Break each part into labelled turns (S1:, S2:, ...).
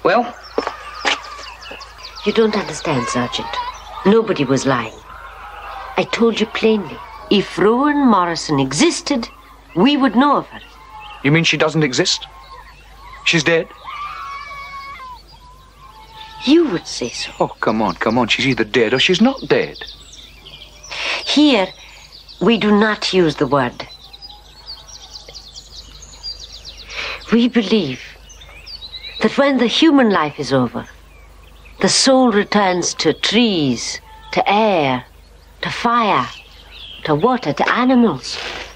S1: Well?
S2: You don't understand, Sergeant. Nobody was lying. I told you plainly. If Rowan Morrison existed, we would know of her.
S1: You mean she doesn't exist? She's dead?
S2: You would say so.
S1: Oh, come on. She's either dead or she's not dead.
S2: Here, we do not use the word. We believe that when the human life is over, the soul returns to trees, to air, to fire, to water, to animals.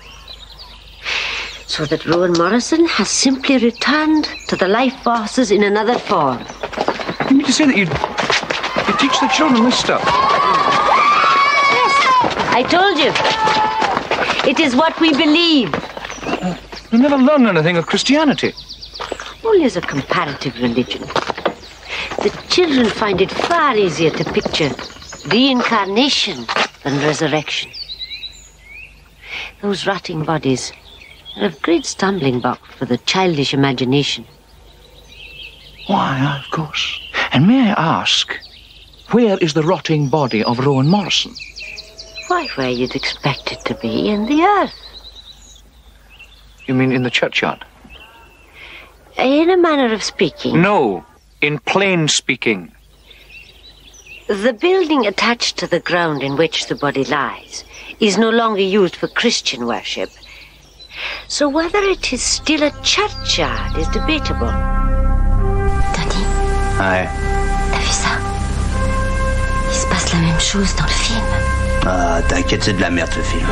S2: So that Rowan Morrison has simply returned to the life forces in another form.
S1: You mean to say that you teach the children this stuff?
S2: Yes, I told you. It is what we believe.
S1: You never learned anything of Christianity.
S2: Only as a comparative religion. The children find it far easier to picture reincarnation than resurrection. Those rotting bodies are a great stumbling block for the childish imagination.
S1: Why, of course. And may I ask, where is the rotting body of Rowan Morrison?
S2: Why, where you'd expect it to be, in the earth.
S1: You mean in the churchyard?
S2: In a manner of speaking.
S1: No, in plain speaking.
S2: The building attached to the ground in which the body lies is no longer used for Christian worship. So whether it is still a churchyard is debatable.
S3: Tony.
S4: Ouais.
S3: T'as vu ça? Il se passe la même chose dans le film.
S4: Ah, t'inquiète, c'est de la merde ce film.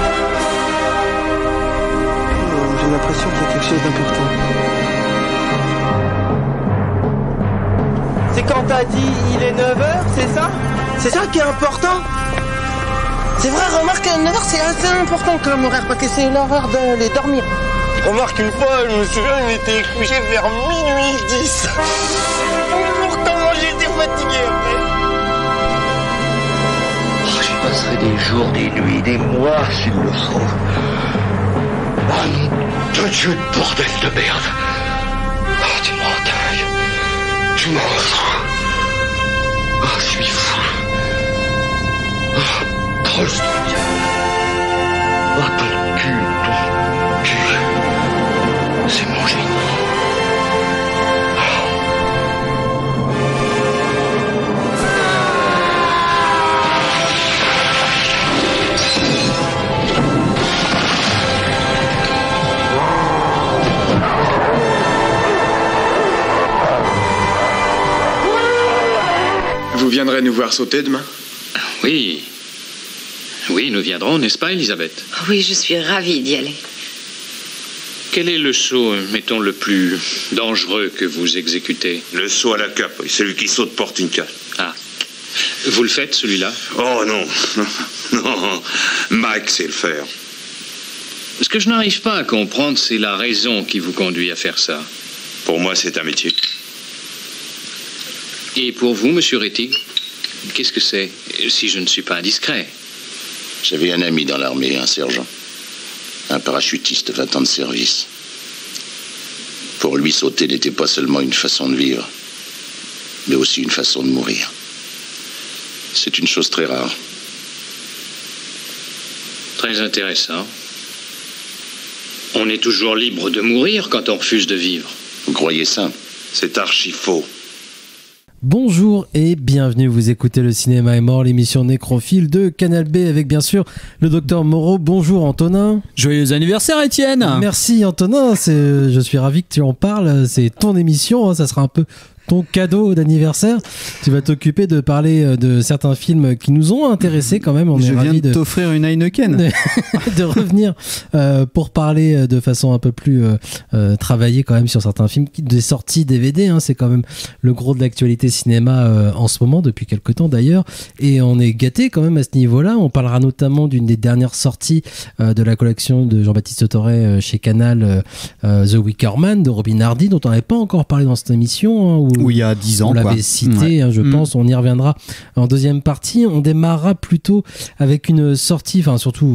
S5: J'ai l'impression qu'il y a quelque chose d'important. C'est quand t'as dit il est 9h, c'est ça? C'est ça qui est important? C'est vrai, remarque, 9h c'est assez important comme horaire, parce que c'est l'heure d'aller dormir. Remarque, une fois, je me souviens, il était couché vers minuit 10. Pourtant, moi j'étais fatigué après.
S6: Oh, j'y passerai des jours, des nuits, des mois s'il le faut. Oh, nom de Dieu, de bordel de merde. Oh, tu m'en dingue. Tu m'en fous. Oh, je suis fou. Oh, trop de oh, ton cul. C'est mon génie.
S7: Vous viendrez nous voir sauter demain?
S8: Oui. Oui, nous viendrons, n'est-ce pas, Elisabeth?
S9: Oui, je suis ravie d'y aller.
S8: Quel est le saut, mettons, le plus dangereux que vous exécutez?
S10: Le saut à la cape, celui qui saute Portinca.
S8: Ah. Vous le faites, celui-là?
S10: Oh non. Non. Mike sait le faire.
S8: Ce que je n'arrive pas à comprendre, c'est la raison qui vous conduit à faire ça.
S10: Pour moi, c'est un métier.
S8: Et pour vous, monsieur Rettig, qu'est-ce que c'est, si je ne suis pas indiscret?
S6: J'avais un ami dans l'armée, un sergent. Un parachutiste, 20 ans de service. Pour lui, sauter n'était pas seulement une façon de vivre, mais aussi une façon de mourir. C'est une chose très rare.
S8: Très intéressant. On est toujours libre de mourir quand on refuse de vivre.
S6: Vous croyez ça?
S10: C'est archi faux.
S11: Bonjour et bienvenue, vous écoutez Le Cinéma est mort, l'émission nécrophile de Canal B avec bien sûr le docteur Moreau. Bonjour Antonin.
S12: Joyeux anniversaire Étienne.
S11: Merci Antonin, je suis ravi que tu en parles, c'est ton émission, hein, ça sera un peu ton cadeau d'anniversaire. Tu vas t'occuper de parler de certains films qui nous ont intéressés quand même.
S12: Je viens de t'offrir une Heineken.
S11: De revenir pour parler de façon un peu plus travaillée quand même sur certains films, des sorties DVD. Hein, c'est quand même le gros de l'actualité cinéma en ce moment, depuis quelques temps d'ailleurs. Et on est gâtés quand même à ce niveau-là. On parlera notamment d'une des dernières sorties de la collection de Jean-Baptiste Toré chez Canal, The Wicker Man de Robin Hardy, dont on n'avait pas encore parlé dans cette émission. Hein,
S12: où il y a 10 ans.
S11: On l'avait cité, ouais. Hein, je pense. On y reviendra en deuxième partie. On démarrera plutôt avec une sortie,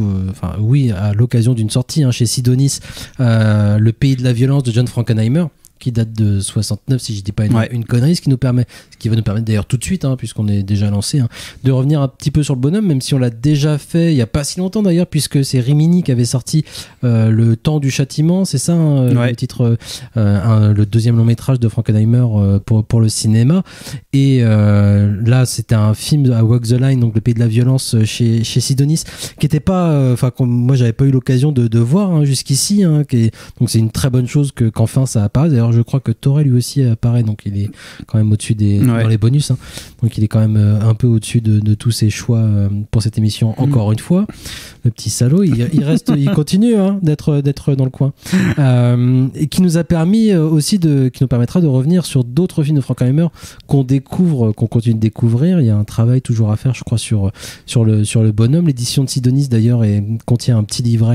S11: oui, à l'occasion d'une sortie chez Sidonis, Le Pays de la violence de John Frankenheimer, qui date de 69 si je dis pas une connerie, ce qui va nous permettre d'ailleurs tout de suite, puisqu'on est déjà lancé, de revenir un petit peu sur le bonhomme, même si on l'a déjà fait il y a pas si longtemps d'ailleurs, puisque c'est Rimini qui avait sorti Le Temps du Châtiment, c'est ça le titre, le deuxième long métrage de Frankenheimer pour le cinéma, et là c'était un film à Walk the Line, donc Le Pays de la Violence chez Sidonis, qui était pas, moi j'avais pas eu l'occasion de voir jusqu'ici, donc c'est une très bonne chose qu'enfin ça apparaît. D'ailleurs je crois que Toré lui aussi apparaît, donc il est quand même au-dessus dans les bonus, donc il est quand même un peu au-dessus de tous ses choix pour cette émission, encore une fois. Le petit salaud, il reste, il continue d'être dans le coin, et qui nous a permis aussi qui nous permettra de revenir sur d'autres films de Frankenheimer qu'on continue de découvrir. Il y a un travail toujours à faire, je crois, sur le bonhomme. L'édition de Sidonis d'ailleurs contient un petit livre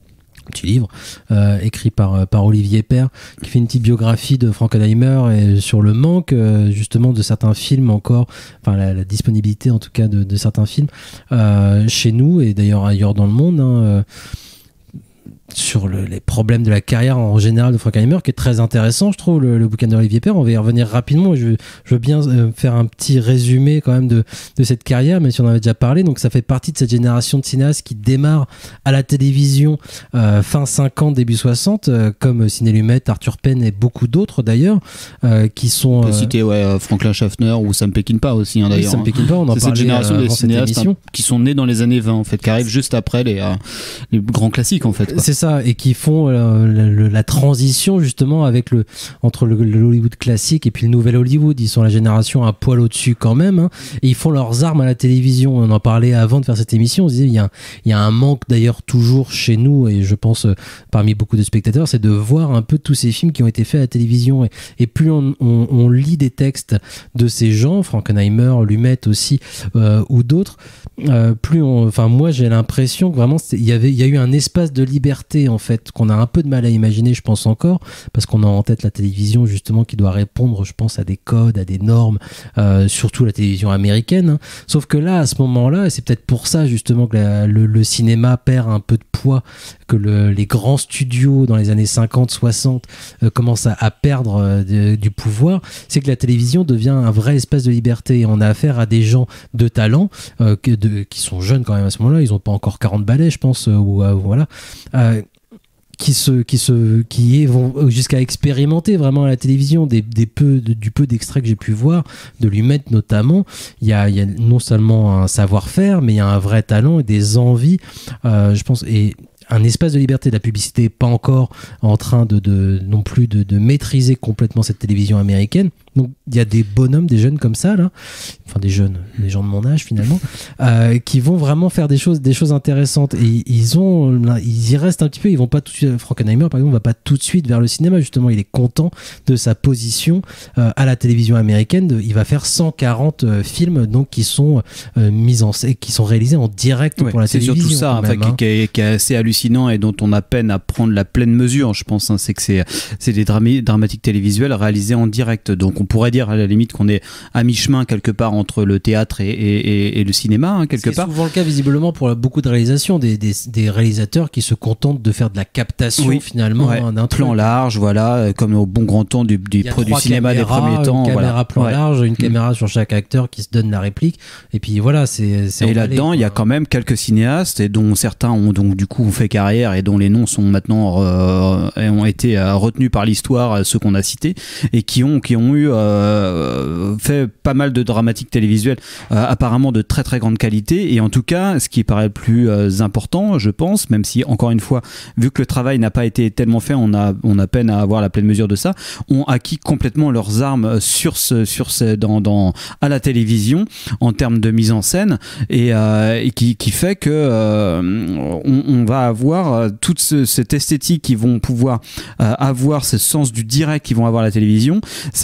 S11: écrit par Olivier Père, qui fait une petite biographie de Frankenheimer et sur le manque justement de certains films encore, la disponibilité en tout cas de certains films chez nous et d'ailleurs ailleurs dans le monde, sur les problèmes de la carrière en général de Frankenheimer, qui est très intéressant, je trouve, le bouquin d'Olivier Père. On va y revenir rapidement. Je veux bien faire un petit résumé quand même de cette carrière, même si on en avait déjà parlé. Donc ça fait partie de cette génération de cinéastes qui démarre à la télévision fin 50, début 60, comme Sidney Lumet, Arthur Penn et beaucoup d'autres d'ailleurs, qui sont...
S12: On peut citer Franklin Schaffner ou Sam Peckinpah aussi, d'ailleurs.
S11: Oui, Sam Peckinpah, on en parlait.
S12: C'est cette génération des cinéastes qui sont nés dans les années 20, en fait, qui arrivent juste après les grands classiques, en fait.
S11: C'est ça, et qui font la transition justement entre le Hollywood classique et puis le nouvel Hollywood. Ils sont la génération un poil au-dessus quand même, et ils font leurs armes à la télévision. On en parlait avant de faire cette émission, on se disait il y a un manque d'ailleurs toujours chez nous, et je pense parmi beaucoup de spectateurs, c'est de voir un peu tous ces films qui ont été faits à la télévision, et plus on lit des textes de ces gens, Frankenheimer, Lumet aussi, ou d'autres, plus moi j'ai l'impression que vraiment il y a eu un espace de liberté en fait qu'on a un peu de mal à imaginer, je pense encore, parce qu'on a en tête la télévision justement qui doit répondre, je pense, à des codes, à des normes, surtout la télévision américaine, sauf que là, à ce moment-là, et c'est peut-être pour ça justement que le cinéma perd un peu de poids, que les grands studios dans les années 50-60 commencent à perdre du pouvoir, c'est que la télévision devient un vrai espace de liberté, et on a affaire à des gens de talent qui sont jeunes quand même à ce moment-là, ils n'ont pas encore 40 balais je pense, voilà, qui vont jusqu'à expérimenter vraiment à la télévision du peu d'extraits que j'ai pu voir de Lumet notamment. Il y a non seulement un savoir-faire, mais il y a un vrai talent et des envies, je pense, et un espace de liberté. La publicité n'est pas encore en train non plus de maîtriser complètement cette télévision américaine. Donc il y a des bonhommes, des jeunes comme ça là, enfin des jeunes, des gens de mon âge finalement, qui vont vraiment faire des choses intéressantes, et ils y restent un petit peu. Ils vont pas tout de suite. Frankenheimer par exemple va pas tout de suite vers le cinéma, justement il est content de sa position à la télévision américaine. Il va faire 140 films donc qui sont qui sont réalisés en direct pour la télévision.
S12: C'est surtout ça qui est assez hallucinant et dont on a peine à prendre la pleine mesure, je pense, c'est que c'est des dramatiques télévisuelles réalisées en direct. Donc on pourrait dire à la limite qu'on est à mi-chemin quelque part entre le théâtre et le cinéma, quelque part.
S11: C'est souvent le cas visiblement pour beaucoup de réalisations, des réalisateurs qui se contentent de faire de la captation finalement d'un
S12: plan large, voilà, comme au bon grand temps du cinéma des premiers temps.
S11: Une caméra plan large, une caméra sur chaque acteur qui se donne la réplique, et puis voilà,
S12: et là-dedans il y a quand même quelques cinéastes, et dont certains ont donc du coup fait carrière et dont les noms sont maintenant ont été retenus par l'histoire, ceux qu'on a cités, et qui ont eu fait pas mal de dramatiques télévisuelles apparemment de très très grande qualité. Et en tout cas, ce qui paraît le plus important, je pense, même si encore une fois, vu que le travail n'a pas été tellement fait, on a peine à avoir la pleine mesure de ça, ont acquis complètement leurs armes à la télévision en termes de mise en scène, et qui fait que on va avoir toute cette esthétique qu'ils vont pouvoir avoir, ce sens du direct qu'ils vont avoir à la télévision. C'est peut-être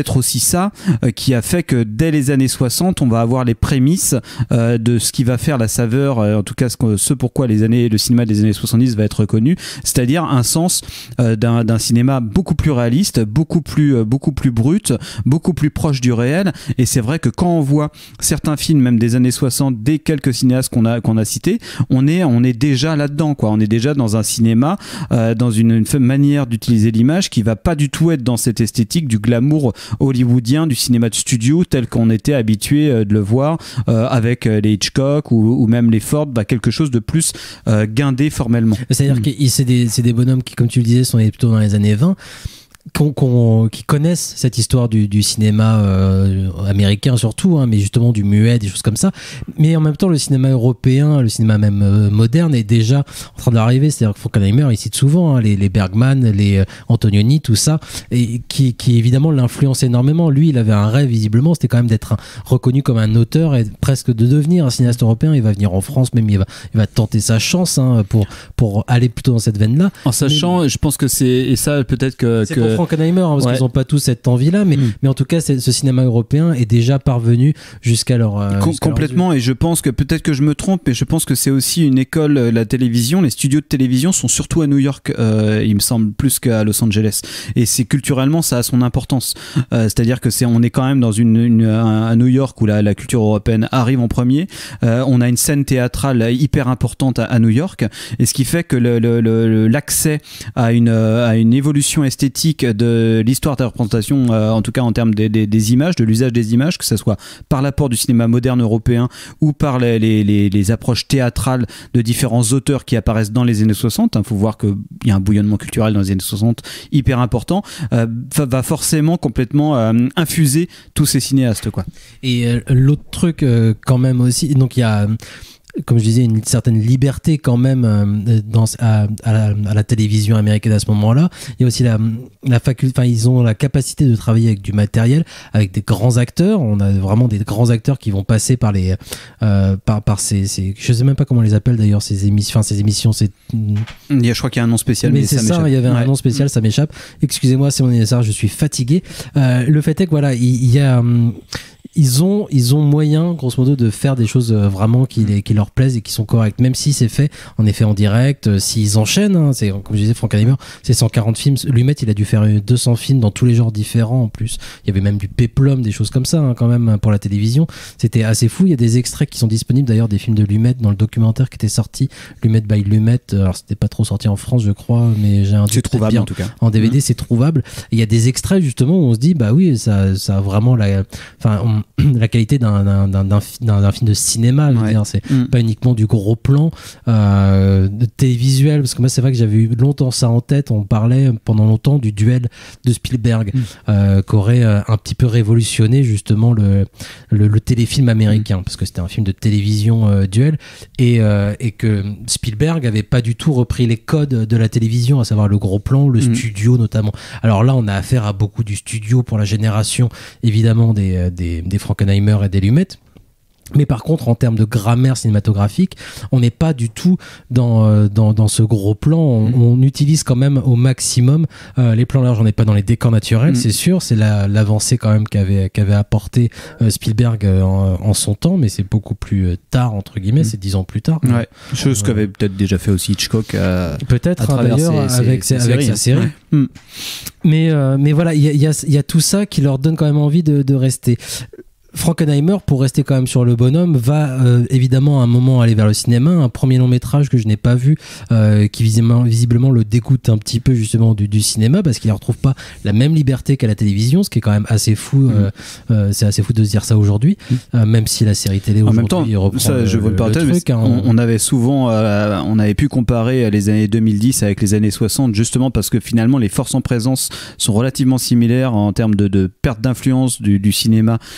S12: peut-être aussi ça qui a fait que dès les années 60, on va avoir les prémices de ce qui va faire la saveur, en tout cas ce pourquoi le cinéma des années 70 va être reconnu, c'est-à-dire un sens d'un cinéma beaucoup plus réaliste, beaucoup plus brut, beaucoup plus proche du réel. Et c'est vrai que quand on voit certains films, même des années 60, des quelques cinéastes qu'on a cités, on est déjà là-dedans, quoi. On est déjà dans un cinéma, dans une manière d'utiliser l'image qui va pas du tout être dans cette esthétique du glamour hollywoodien, du cinéma de studio tel qu'on était habitué de le voir avec les Hitchcock ou même les Ford, quelque chose de plus guindé formellement.
S11: C'est-à-dire que c'est des bonhommes qui, comme tu le disais, sont plutôt dans les années 20, qui connaissent cette histoire du cinéma américain surtout, hein, mais justement du muet, des choses comme ça. Mais en même temps, le cinéma européen, le cinéma même moderne est déjà en train d'arriver. C'est-à-dire que Frankenheimer, il cite souvent hein, les Bergman, les Antonioni, tout ça, et qui évidemment l'influence énormément. Lui, il avait un rêve visiblement, c'était quand même d'être reconnu comme un auteur et presque de devenir un cinéaste européen. Il va venir en France, même il va tenter sa chance hein, pour aller plutôt dans cette veine-là.
S12: En sachant, je pense que c'est ça peut-être que
S11: Frankenheimer, hein, parce qu'ils n'ont pas tous cette envie-là, mais en tout cas, ce cinéma européen est déjà parvenu jusqu'à leur...
S12: complètement, et je pense que, peut-être que je me trompe, mais je pense que c'est aussi une école, la télévision, les studios de télévision sont surtout à New York, il me semble, plus qu'à Los Angeles. Et c'est culturellement, ça a son importance. C'est-à-dire que on est quand même dans à New York où la culture européenne arrive en premier. On a une scène théâtrale hyper importante à New York, et ce qui fait que l'accès à une évolution esthétique de l'histoire de la représentation, en tout cas en termes des images, de l'usage des images, que ce soit par l'apport du cinéma moderne européen ou par les approches théâtrales de différents auteurs qui apparaissent dans les années 60. Il faut voir qu'il y a un bouillonnement culturel dans les années 60 hyper important, va forcément complètement infuser tous ces cinéastes, quoi.
S11: Et l'autre truc quand même aussi, donc il y a, comme je disais, une certaine liberté quand même à la télévision américaine à ce moment-là. Il y a aussi la faculté, enfin ils ont la capacité de travailler avec du matériel, avec des grands acteurs. On a vraiment des grands acteurs qui vont passer par ces je sais même pas comment on les appelle d'ailleurs, ces émissions,
S12: je crois qu'il y a un nom spécial, mais
S11: c'est ça, il y avait un nom spécial, ça m'échappe. Excusez-moi, c'est mon anniversaire, je suis fatigué. Le fait est que voilà, il y a ils ont moyen, grosso modo, de faire des choses vraiment qui leur plaisent et qui sont correctes, même si c'est fait en effet en direct, s'ils enchaînent, hein, c'est, comme je disais, Frankenheimer, c'est 140 films, Lumet il a dû faire 200 films dans tous les genres différents en plus, il y avait même du péplum, des choses comme ça hein, quand même pour la télévision, c'était assez fou. Il y a des extraits qui sont disponibles d'ailleurs, des films de Lumet dans le documentaire qui était sorti, Lumet by Lumet, alors c'était pas trop sorti en France je crois, mais j'ai un doute,
S12: c'est trouvable bien, en tout cas
S11: en DVD c'est trouvable, et il y a des extraits justement où on se dit bah oui, ça a vraiment la qualité d'un film de cinéma, je veux dire, c'est pas uniquement du gros plan, de télévisuel, parce que moi c'est vrai que j'avais eu longtemps ça en tête. On parlait pendant longtemps du duel de Spielberg qui aurait un petit peu révolutionné justement le téléfilm américain, parce que c'était un film de télévision duel, et que Spielberg avait pas du tout repris les codes de la télévision, à savoir le gros plan, le studio notamment. Alors là on a affaire à beaucoup du studio pour la génération évidemment des Frankenheimer et des Lumet. Mais par contre, en termes de grammaire cinématographique, on n'est pas du tout dans ce gros plan. On utilise quand même au maximum les plans larges. On n'est pas dans les décors naturels, c'est sûr. C'est l'avancée quand même qu'avait apporté Spielberg en son temps, mais c'est beaucoup plus tard, entre guillemets, c'est 10 ans plus tard.
S12: Ouais. Chose qu'avait peut-être déjà fait aussi Hitchcock
S11: peut-être d'ailleurs avec sa série. Ouais. Mais voilà, il y a tout ça qui leur donne quand même envie de rester. Frankenheimer, pour rester quand même sur le bonhomme, va évidemment à un moment aller vers le cinéma, un premier long métrage que je n'ai pas vu, qui visiblement le dégoûte un petit peu justement du cinéma, parce qu'il ne retrouve pas la même liberté qu'à la télévision, ce qui est quand même assez fou. C'est assez fou de se dire ça aujourd'hui, même si la série télé aujourd'hui
S12: reprend ça, je vois le truc. On avait souvent, on avait pu comparer les années 2010 avec les années 60, justement parce que finalement les forces en présence sont relativement similaires en termes de perte d'influence du cinéma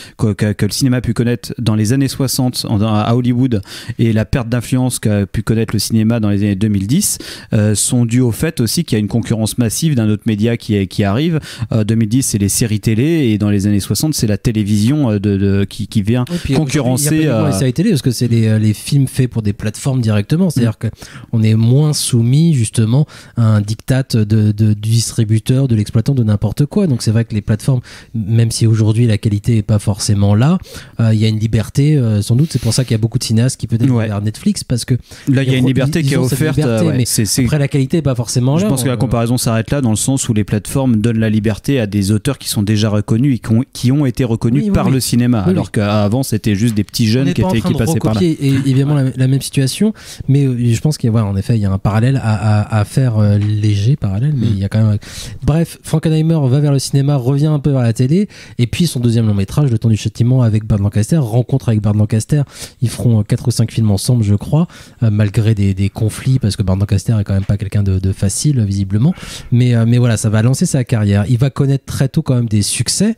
S12: que le cinéma a pu connaître dans les années 60 à Hollywood et la perte d'influence qu'a pu connaître le cinéma dans les années 2010 sont dus au fait aussi qu'il y a une concurrence massive d'un autre média qui arrive. 2010 c'est les séries télé et dans les années 60 c'est la télévision qui vient concurrencer.
S11: Il y a pas les séries télé parce que c'est les films faits pour des plateformes directement, c'est-à-dire qu'on est moins soumis justement à un diktat du distributeur, de l'exploitant, de n'importe quoi. Donc c'est vrai que les plateformes, même si aujourd'hui la qualité est pas forcément là, il y a une liberté sans doute. C'est pour ça qu'il y a beaucoup de cinéastes qui peut-être vers Netflix parce que
S12: là il y a une liberté qui est offerte.
S11: Mais après la qualité est pas forcément là.
S12: Je pense que la comparaison s'arrête là dans le sens où les plateformes donnent la liberté à des auteurs qui sont déjà reconnus et qui ont été reconnus par le cinéma, alors qu'avant c'était juste des petits jeunes qui passaient par là.
S11: Et évidemment la même situation, mais je pense qu'il y a, en effet il y a un parallèle à faire, léger parallèle, mais il y a quand même. Bref, Frankenheimer va vers le cinéma, revient un peu vers la télé, et puis son deuxième long métrage, Le Temps du Châtiment, avec Burt Lancaster, rencontre avec Burt Lancaster. Ils feront 4 ou 5 films ensemble, je crois, malgré des conflits, parce que Burt Lancaster est quand même pas quelqu'un de facile visiblement, mais voilà, ça va lancer sa carrière. Il va connaître très tôt quand même des succès,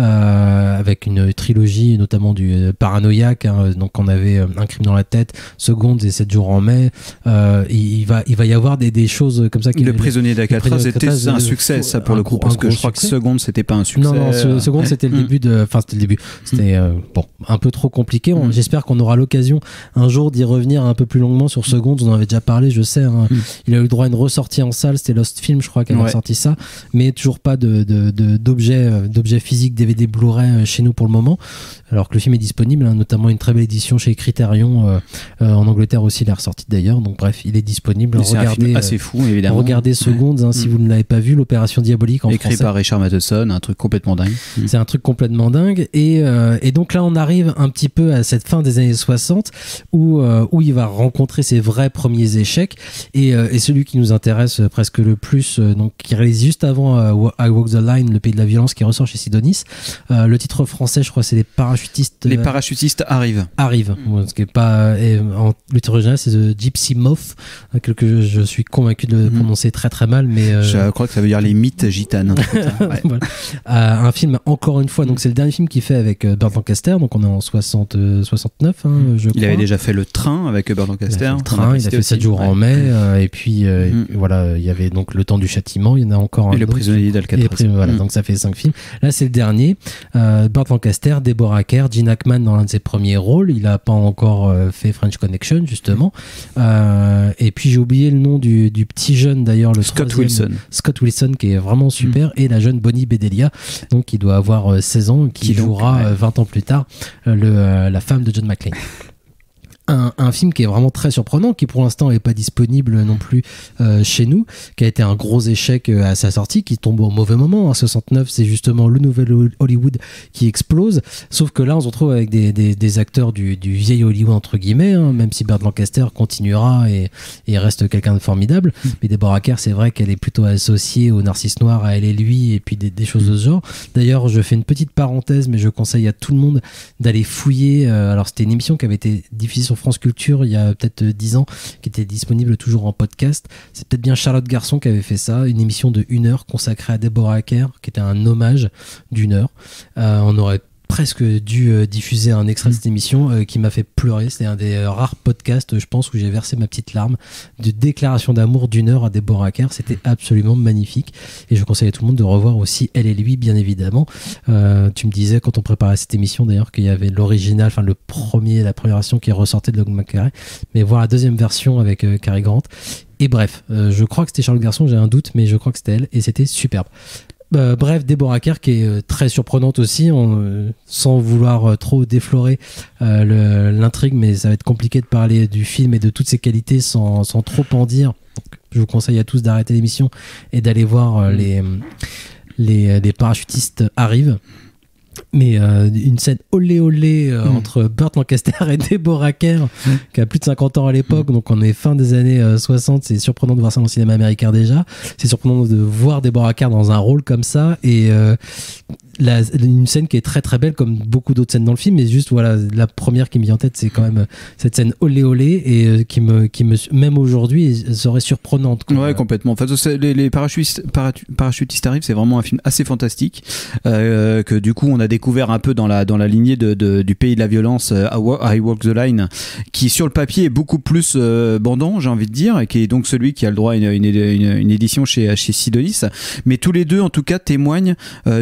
S11: avec une trilogie notamment du Paranoïaque, donc on avait Un crime dans la tête, Seconde et 7 jours en mai. Il va y avoir des choses comme ça.
S12: Le prisonnier d'Alcatraz c'était un succès, ça pour le coup, parce que je crois que Seconde c'était pas un succès.
S11: Non, Seconde c'était le début c'était un peu trop compliqué. J'espère qu'on aura l'occasion un jour d'y revenir un peu plus longuement sur Seconde. On en avait déjà parlé, je sais, il a eu le droit à une ressortie en salle, c'était Lost Film je crois qu'elle a ressorti ça, mais toujours pas d'objet physique DVD Blu-ray chez nous pour le moment, alors que le film est disponible, notamment une très belle édition chez Criterion en Angleterre aussi, il est ressorti d'ailleurs, donc bref, il est disponible.
S12: C'est un film assez fou évidemment.
S11: Regardez Seconde si vous ne l'avez pas vu, l'Opération Diabolique en
S12: écrit
S11: français.
S12: Par Richard Matheson, un truc complètement dingue.
S11: C'est un truc complètement dingue, et donc là on arrive un petit peu à cette fin des années 60 où il va rencontrer ses vrais premiers échecs, et celui qui nous intéresse presque le plus, donc qui réalise juste avant I Walk the Line, Le Pays de la Violence, qui ressort chez Sidonis. Le titre français je crois c'est Les Parachutistes.
S12: Les Parachutistes arrivent.
S11: Ce qui est pas, en le titre original c'est The Gypsy Moth, que je suis convaincu de prononcer très très mal, mais
S12: je crois que ça veut dire les mythes gitanes.
S11: Voilà. Un film encore une fois, donc c'est le dernier film qu'il fait avec Burt Lancaster, donc on est en 69 je crois.
S12: Il avait déjà fait Le Train avec Burt Lancaster.
S11: Il a fait 7 jours en mai, et puis voilà, il y avait donc Le Temps du Châtiment, il y en a encore un.
S12: Et Le Prisonnier d'Alcatraz.
S11: Voilà, donc ça fait 5 films. Là c'est le dernier. Burt Lancaster, Deborah Kerr, Gene Hackman dans l'un de ses premiers rôles. Il a pas encore fait French Connection justement. Et puis j'ai oublié le nom du petit jeune d'ailleurs, le
S12: Scott Wilson,
S11: qui est vraiment super, et la jeune Bonnie Bedelia, donc qui doit avoir 16 ans, qui jouera 20 ans plus tard la femme de John McClane. Un film qui est vraiment très surprenant, qui pour l'instant n'est pas disponible non plus chez nous, qui a été un gros échec à sa sortie, qui tombe au mauvais moment. En 69, c'est justement le nouvel Hollywood qui explose, sauf que là on se retrouve avec des acteurs du vieil Hollywood entre guillemets, même si Burt Lancaster continuera et reste quelqu'un de formidable, mais Deborah Kerr, c'est vrai qu'elle est plutôt associée au Narcisse Noir, à Elle et Lui, et puis des choses de ce genre. D'ailleurs, je fais une petite parenthèse, mais je conseille à tout le monde d'aller fouiller. Alors c'était une émission qui avait été diffusée sur France Culture il y a peut-être 10 ans, qui était disponible toujours en podcast. C'est peut-être bien Charlotte Garçon qui avait fait ça, une émission de 1 heure consacrée à Deborah Kerr, qui était un hommage d'1 heure. On aurait presque dû diffuser un extrait de cette émission qui m'a fait pleurer. C'est un des rares podcasts, je pense, où j'ai versé ma petite larme de déclaration d'amour d'1 heure à Deborah Kerr. C'était absolument magnifique, et je conseille à tout le monde de revoir aussi Elle et Lui, bien évidemment. Tu me disais quand on préparait cette émission d'ailleurs qu'il y avait l'original, enfin la première version qui ressortait de Log McCarey, mais voir la deuxième version avec Cary Grant. Et bref, je crois que c'était Charlotte Garçon, j'ai un doute, mais je crois que c'était elle, et c'était superbe. Bref, Deborah Kerr qui est très surprenante aussi, sans vouloir trop déflorer l'intrigue, mais ça va être compliqué de parler du film et de toutes ses qualités sans trop en dire. Donc, je vous conseille à tous d'arrêter l'émission et d'aller voir les parachutistes arrivent. Mais une scène olé entre Burt Lancaster et Deborah Kerr, qui a plus de 50 ans à l'époque, donc on est fin des années 60. C'est surprenant de voir ça dans le cinéma américain déjà, c'est surprenant de voir Deborah Kerr dans un rôle comme ça, et une scène qui est très très belle, comme beaucoup d'autres scènes dans le film, mais juste voilà, la première qui me vient en tête, c'est quand même cette scène olé et qui me même aujourd'hui serait surprenante, quoi.
S12: Ouais, complètement. En fait, les parachutistes arrivent, c'est vraiment un film assez fantastique, que du coup on a découvert un peu dans la lignée du Pays de la violence, I Walk the Line, qui sur le papier est beaucoup plus bandant, j'ai envie de dire, et qui est donc celui qui a le droit à une édition chez Sidonis. Mais tous les deux, en tout cas, témoignent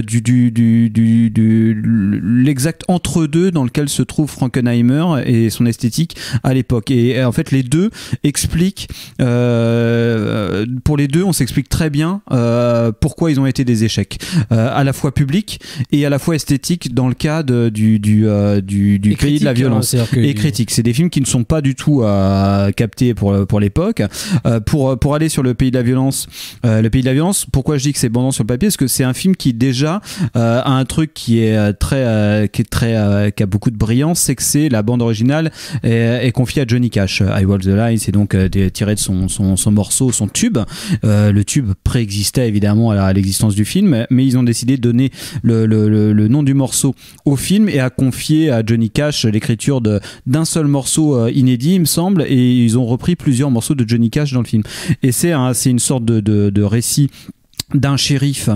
S12: l'exact entre-deux dans lequel se trouve Frankenheimer et son esthétique à l'époque. Et en fait, les deux expliquent, pour les deux, on s'explique très bien pourquoi ils ont été des échecs, à la fois public et à la fois esthétique dans le cas du Pays de la violence, et critique. C'est des films qui ne sont pas du tout captés pour l'époque. Pour aller sur le Pays de la violence, pourquoi je dis que c'est bandant sur le papier, parce que c'est un film qui déjà a un truc qui a beaucoup de brillance, c'est que la bande originale est confiée à Johnny Cash. I Walk the Line, c'est donc tiré de son morceau, son tube. Le tube préexistait évidemment à l'existence du film, mais ils ont décidé de donner le nom du morceau au film et à confier à Johnny Cash l'écriture d'un seul morceau inédit, il me semble, et ils ont repris plusieurs morceaux de Johnny Cash dans le film. Et c'est une sorte de récit d'un shérif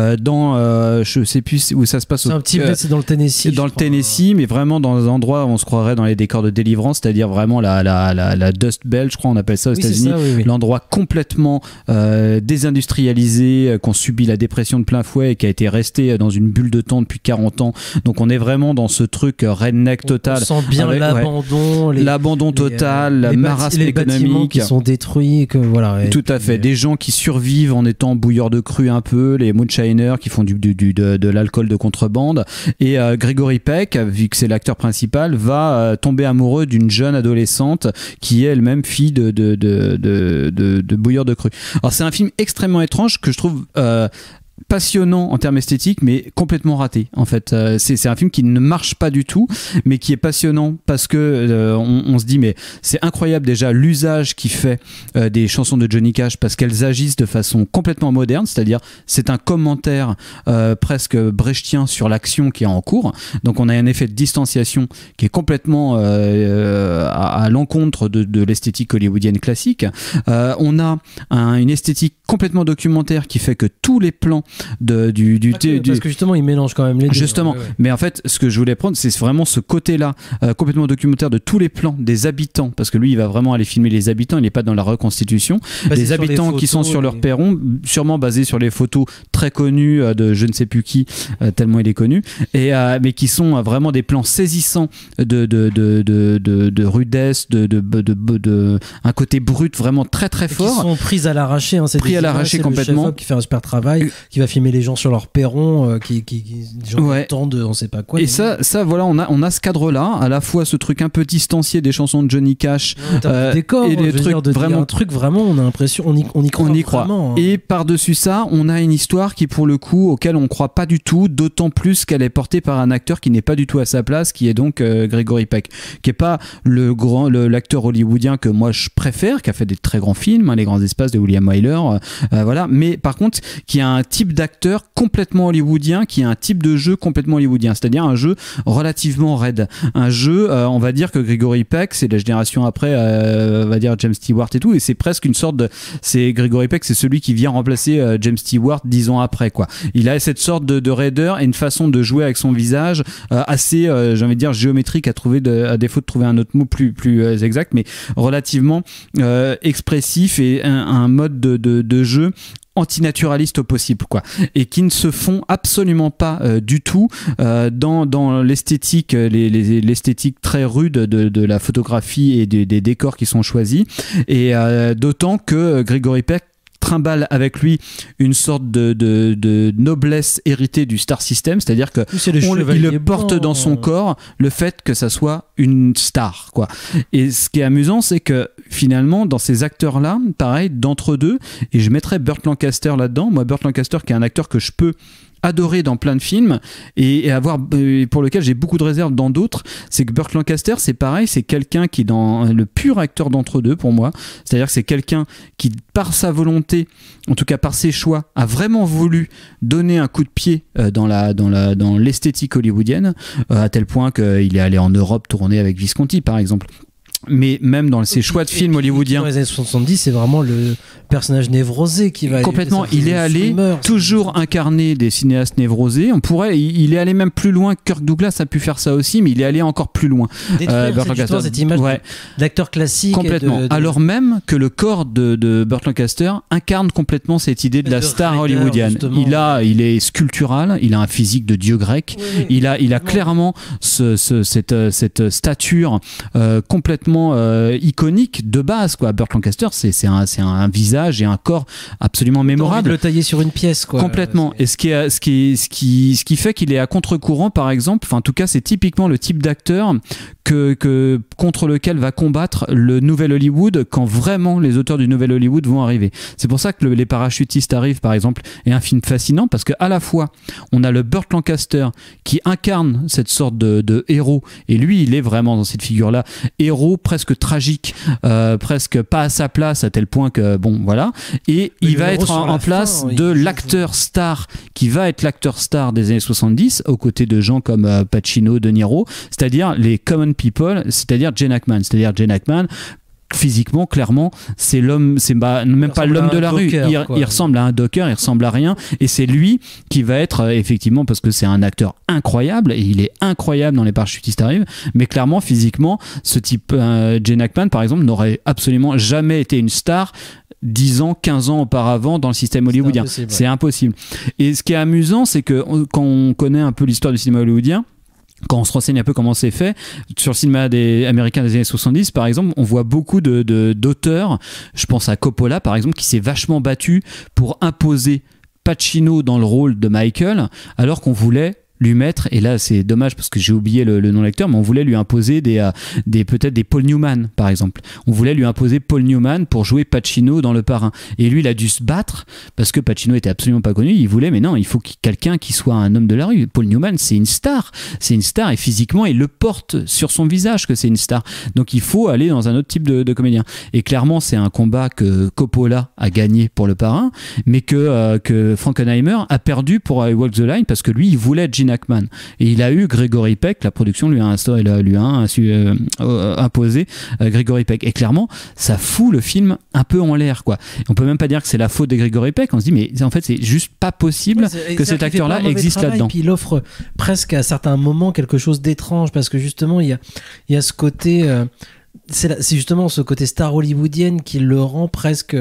S12: je sais plus où ça se passe.
S11: C'est dans le Tennessee.
S12: Dans le Tennessee, mais vraiment dans un endroit où on se croirait dans les décors de Délivrance, c'est-à-dire vraiment la Dust Belt, je crois on appelle ça aux États-Unis. L'endroit complètement désindustrialisé, qu'on subit la dépression de plein fouet et qui a été resté dans une bulle de temps depuis 40 ans. Donc on est vraiment dans ce truc redneck total.
S11: On sent bien
S12: l'abandon total, la marasme économique. Les bâtiments
S11: qui sont détruits.
S12: Tout à fait. Des gens qui survivent en étant bouilleurs de cru un peu, les moonshiners qui font de l'alcool de contrebande, et Gregory Peck, vu que c'est l'acteur principal, va tomber amoureux d'une jeune adolescente qui est elle-même fille de bouilleurs de cru. Alors c'est un film extrêmement étrange que je trouve passionnant en termes esthétiques, mais complètement raté en fait. C'est un film qui ne marche pas du tout, mais qui est passionnant parce que on se dit mais c'est incroyable déjà l'usage qu'il fait des chansons de Johnny Cash, parce qu'elles agissent de façon complètement moderne, c'est-à-dire c'est un commentaire presque brechtien sur l'action qui est en cours. Donc on a un effet de distanciation qui est complètement à l'encontre de l'esthétique hollywoodienne classique. On a une esthétique complètement documentaire qui fait que tous les plans
S11: parce que justement il mélange quand même les deux.
S12: Justement, mais en fait ce que je voulais prendre, c'est vraiment ce côté-là complètement documentaire de tous les plans des habitants, parce que lui il va vraiment aller filmer les habitants, il n'est pas dans la reconstitution. Les habitants qui sont sur leur perron, sûrement basés sur les photos très connues de je ne sais plus qui, tellement il est connu, mais qui sont vraiment des plans saisissants de rudesse, de un côté brut vraiment très très fort.
S11: Qui sont pris à l'arraché,
S12: pris à l'arraché complètement.
S11: Qui fait un super travail, qui va filmer les gens sur leur perron, qui attendent on sait pas quoi.
S12: Et ça voilà, on a ce cadre-là, à la fois ce truc un peu distancié des chansons de Johnny Cash,
S11: décor,
S12: et des trucs
S11: vraiment, on a l'impression, on y croit. Vraiment,
S12: Et par-dessus ça, on a une histoire qui pour le coup auquel on croit pas du tout, d'autant plus qu'elle est portée par un acteur qui n'est pas du tout à sa place, qui est donc Gregory Peck, qui est pas l'acteur hollywoodien que moi je préfère, qui a fait des très grands films, Les Grands Espaces de William Wyler, voilà, mais par contre qui a un type d'acteur complètement hollywoodien, qui a un type de jeu complètement hollywoodien, c'est-à-dire un jeu relativement raide, un jeu, on va dire que Gregory Peck, c'est la génération après, on va dire James Stewart et tout, et c'est presque une sorte c'est Gregory Peck, c'est celui qui vient remplacer James Stewart 10 ans après, quoi. Il a cette sorte de raideur et une façon de jouer avec son visage assez, j'ai envie de dire, géométrique, à défaut de trouver un autre mot plus exact, mais relativement expressif, et un mode de jeu antinaturaliste au possible, quoi, et qui ne se font absolument pas du tout dans l'esthétique, l'esthétique très rude de la photographie et des décors qui sont choisis, et d'autant que Gregory Peck trimballe avec lui une sorte de noblesse héritée du Star System, c'est-à-dire que il le porte dans son corps le fait que ça soit une star, quoi. Et ce qui est amusant, c'est que finalement dans ces acteurs-là, pareil, d'entre deux, et je mettrais Burt Lancaster là-dedans, moi Burt Lancaster qui est un acteur que je peux adoré dans plein de films et pour lequel j'ai beaucoup de réserves dans d'autres, c'est que Burt Lancaster, c'est pareil, c'est quelqu'un qui est dans le pur acteur d'entre deux pour moi, c'est-à-dire que c'est quelqu'un qui par sa volonté, en tout cas par ses choix, a vraiment voulu donner un coup de pied dans l'esthétique hollywoodienne, à tel point qu'il est allé en Europe tourner avec Visconti par exemple. mais même dans ses choix de films hollywoodiens.
S11: Dans les années 70, c'est vraiment le personnage névrosé qui va...
S12: Complètement, il est allé toujours incarner des cinéastes névrosés. Il est allé même plus loin. Kirk Douglas a pu faire ça aussi, mais il est allé encore plus loin.
S11: Détruire cette image d'acteur classique.
S12: Complètement. Alors même que le corps de Burt Lancaster incarne complètement cette idée de la star hollywoodienne. Il est sculptural, il a un physique de dieu grec. Oui. Il a clairement cette stature complètement iconique de base, quoi. Burt Lancaster, c'est un visage et un corps absolument mémorable.
S11: De le tailler sur une pièce, quoi.
S12: Complètement. Et ce qui fait qu'il est à contre-courant, par exemple. Enfin, en tout cas, c'est typiquement le type d'acteur contre lequel va combattre le nouvel Hollywood quand vraiment les auteurs du nouvel Hollywood vont arriver. C'est pour ça que Les Parachutistes arrivent, par exemple, est un film fascinant parce que à la fois on a le Burt Lancaster qui incarne cette sorte de héros, et lui il est vraiment dans cette figure là, héros presque tragique, presque pas à sa place, à tel point que bon voilà, et il va être en place de l'acteur star qui va être l'acteur star des années 70 aux côtés de gens comme Pacino, De Niro, c'est-à-dire les common people, c'est-à-dire Gene Hackman. Physiquement, clairement, c'est l'homme, c'est même pas l'homme de la rue. Il ressemble à un docker, il ressemble à rien. Et c'est lui qui va être, effectivement, parce que c'est un acteur incroyable, et il est incroyable dans Les Parachutistes arrivent, mais clairement, physiquement, ce type, Gene Hackman, par exemple, n'aurait absolument jamais été une star 10 ans, 15 ans auparavant dans le système hollywoodien. C'est impossible. Et ce qui est amusant, c'est que quand on connaît un peu l'histoire du cinéma hollywoodien, quand on se renseigne un peu comment c'est fait, sur le cinéma américain des années 70, par exemple, on voit beaucoup d'auteurs, je pense à Coppola, par exemple, qui s'est vachement battu pour imposer Pacino dans le rôle de Michael, alors qu'on voulait lui mettre, et là c'est dommage parce que j'ai oublié le nom de l'acteur, mais on voulait lui imposer peut-être des Paul Newman, par exemple. On voulait lui imposer Paul Newman pour jouer Pacino dans Le Parrain, et lui il a dû se battre parce que Pacino était absolument pas connu. Il voulait, mais non, il faut quelqu'un qui soit un homme de la rue. Paul Newman, c'est une star, et physiquement il le porte sur son visage que c'est une star, donc il faut aller dans un autre type de comédien. Et clairement c'est un combat que Coppola a gagné pour Le Parrain, mais que Frankenheimer a perdu pour Walk the Line, parce que lui il voulait Gene Hackman, et il a eu Gregory Peck, la production lui a imposé Gregory Peck, et clairement ça fout le film un peu en l'air, quoi. On peut même pas dire que c'est la faute de Gregory Peck, on se dit mais en fait c'est juste pas possible que cet acteur là existe là-dedans.
S11: Puis il offre presque à certains moments quelque chose d'étrange, parce que justement il y a ce côté c'est justement ce côté star hollywoodienne qui le rend presque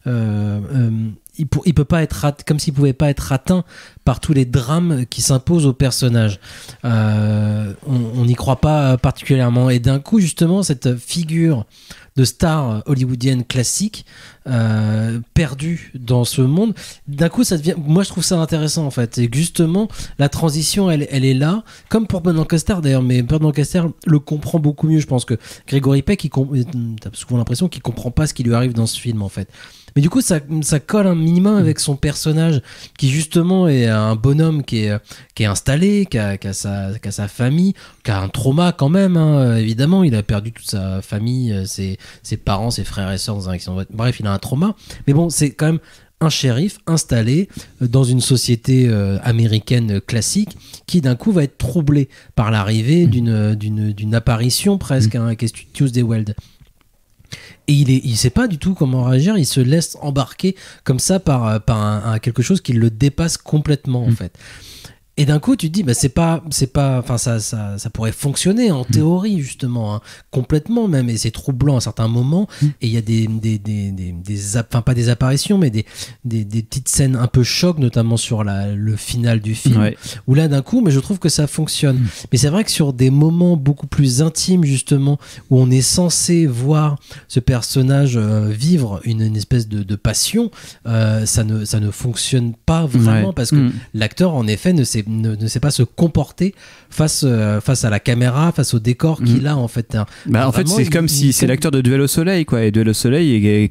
S11: il peut pas être comme s'il pouvait pas être atteint par tous les drames qui s'imposent au personnage. On n'y croit pas particulièrement, et d'un coup justement cette figure de star hollywoodienne classique perdue dans ce monde, d'un coup ça devient, moi je trouve ça intéressant en fait, et justement la transition elle est là, comme pour Burt Lancaster d'ailleurs, mais Burt Lancaster le comprend beaucoup mieux. Je pense que Gregory Peck t'as souvent l'impression qu'il comprend pas ce qui lui arrive dans ce film en fait. Mais du coup, ça colle un minimum avec son personnage, qui justement est un bonhomme qui est installé, qui a sa famille, qui a un trauma quand même, hein. Évidemment, il a perdu toute sa famille, ses parents, ses frères et sœurs dans un accident. Bref, il a un trauma. Mais bon, c'est quand même un shérif installé dans une société américaine classique, qui d'un coup va être troublé par l'arrivée d'une apparition presque, hein, qui est Tuesday Weld. Et il sait pas du tout comment réagir, il se laisse embarquer comme ça par quelque chose qui le dépasse complètement en fait. Et d'un coup, tu te dis, bah, enfin, ça pourrait fonctionner en théorie, justement, hein, complètement même, et c'est troublant à certains moments, et il y a enfin, pas des apparitions, mais des petites scènes un peu choc, notamment sur le final du film, où là, d'un coup, mais je trouve que ça fonctionne. Mais c'est vrai que sur des moments beaucoup plus intimes, justement, où on est censé voir ce personnage vivre une espèce de passion, ça ne fonctionne pas vraiment, parce que l'acteur, en effet, ne sait pas se comporter face à la caméra, face au décor qu'il a en fait.
S12: En fait, c'est comme si c'est l'acteur de Duel au Soleil, quoi. Et Duel au Soleil est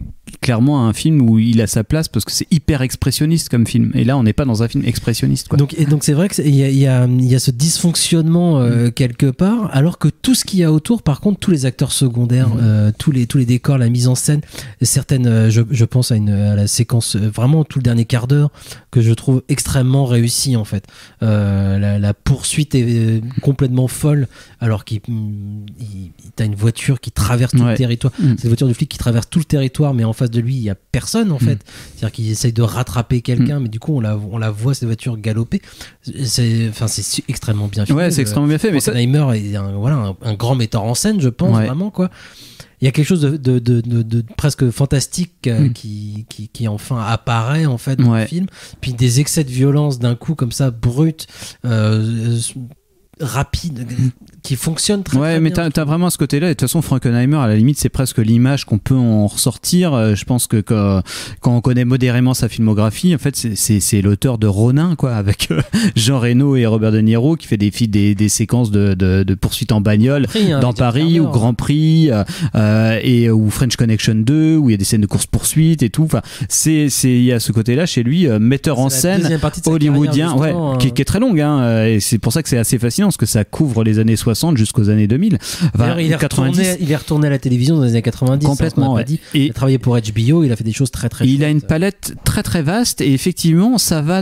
S12: clairement un film où il a sa place parce que c'est hyper expressionniste comme film. Et là, on n'est pas dans un film expressionniste, quoi.
S11: Donc c'est vrai qu'il y a ce dysfonctionnement quelque part, alors que tout ce qu'il y a autour, par contre, tous les acteurs secondaires, tous les décors, la mise en scène, certaines, je pense à la séquence, vraiment tout le dernier quart d'heure, que je trouve extrêmement réussi en fait. La poursuite est complètement folle, alors t'as une voiture qui traverse tout le territoire. C'est une voiture de flic qui traverse tout le territoire, mais en face de lui, il n'y a personne en fait. C'est-à-dire qu'il essaye de rattraper quelqu'un, mais du coup, on la voit, cette voiture galoper. C'est extrêmement bien fait.
S12: Ouais, c'est extrêmement bien fait. Mais
S11: Oppenheimer est un grand metteur en scène, je pense, vraiment, quoi. Il y a quelque chose de presque fantastique qui enfin apparaît en fait dans le film. Puis des excès de violence d'un coup comme ça, brut, rapide, qui fonctionne très bien. Ouais,
S12: mais t'as vraiment ce côté-là. Et de toute façon, Frankenheimer, à la limite, c'est presque l'image qu'on peut en ressortir. Je pense que quand on connaît modérément sa filmographie, en fait, c'est l'auteur de Ronin, quoi, avec Jean Reno et Robert De Niro, qui fait des séquences de poursuites en bagnole dans Paris, ou Grand Prix, ou French Connection 2, où il y a des scènes de course-poursuite et tout. Enfin, il y a ce côté-là chez lui, metteur en scène hollywoodien, qui est très longue, hein, et c'est pour ça que c'est assez fascinant, parce que ça couvre les années 60 jusqu'aux années 2000.
S11: Enfin, il est retourné à la télévision dans les années 90.
S12: Complètement.
S11: Il a travaillé pour HBO, il a fait des choses très très
S12: Il a une palette très très vaste, et effectivement, ça va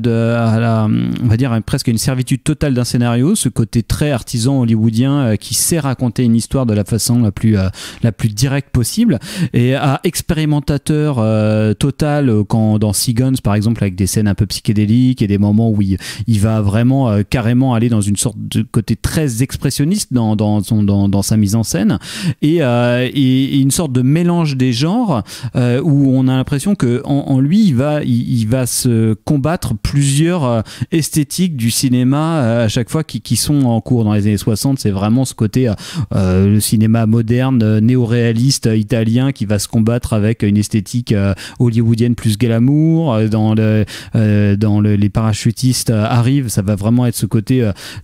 S12: on va dire presque une servitude totale d'un scénario, ce côté très artisan hollywoodien qui sait raconter une histoire de la façon la plus directe possible, et à expérimentateur total dans Sea Guns par exemple, avec des scènes un peu psychédéliques et des moments où il va vraiment carrément aller dans une sorte de côté très expressionniste dans sa mise en scène, et une sorte de mélange des genres où on a l'impression que en lui il va se combattre plusieurs esthétiques du cinéma à chaque fois qui sont en cours. Dans les années 60, c'est vraiment ce côté le cinéma moderne néo-réaliste italien qui va se combattre avec une esthétique hollywoodienne plus glamour. Les parachutistes arrivent, ça va vraiment être ce côté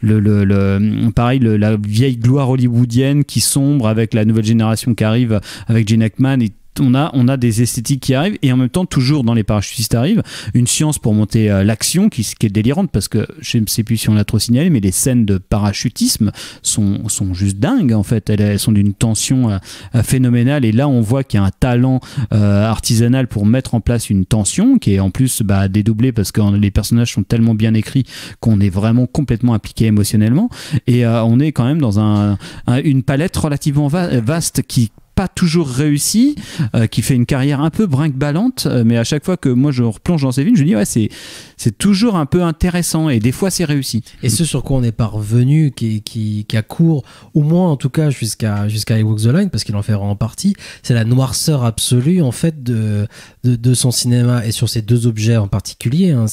S12: pareil, la vieille gloire hollywoodienne qui sombre avec la nouvelle génération qui arrive avec Gene Hackman, et on a des esthétiques qui arrivent, et en même temps, toujours dans les parachutistes arrivent, une science pour monter l'action qui est délirante, parce que je ne sais plus si on l'a trop signalé, mais les scènes de parachutisme sont juste dingues en fait. Elles sont d'une tension phénoménale, et là on voit qu'il y a un talent artisanal pour mettre en place une tension qui est en plus dédoublée, parce que les personnages sont tellement bien écrits qu'on est vraiment complètement impliqué émotionnellement, et on est quand même dans une palette relativement vaste qui pas toujours réussi, qui fait une carrière un peu brinque-ballante, mais à chaque fois que moi je replonge dans ces films, je dis c'est toujours un peu intéressant, et des fois c'est réussi.
S11: Et ce sur quoi on est parvenu, qui a cours, au moins en tout cas jusqu'à I Walk the Line, parce qu'il en fait en partie, c'est la noirceur absolue en fait de son cinéma, et sur ces deux objets en particulier, hein,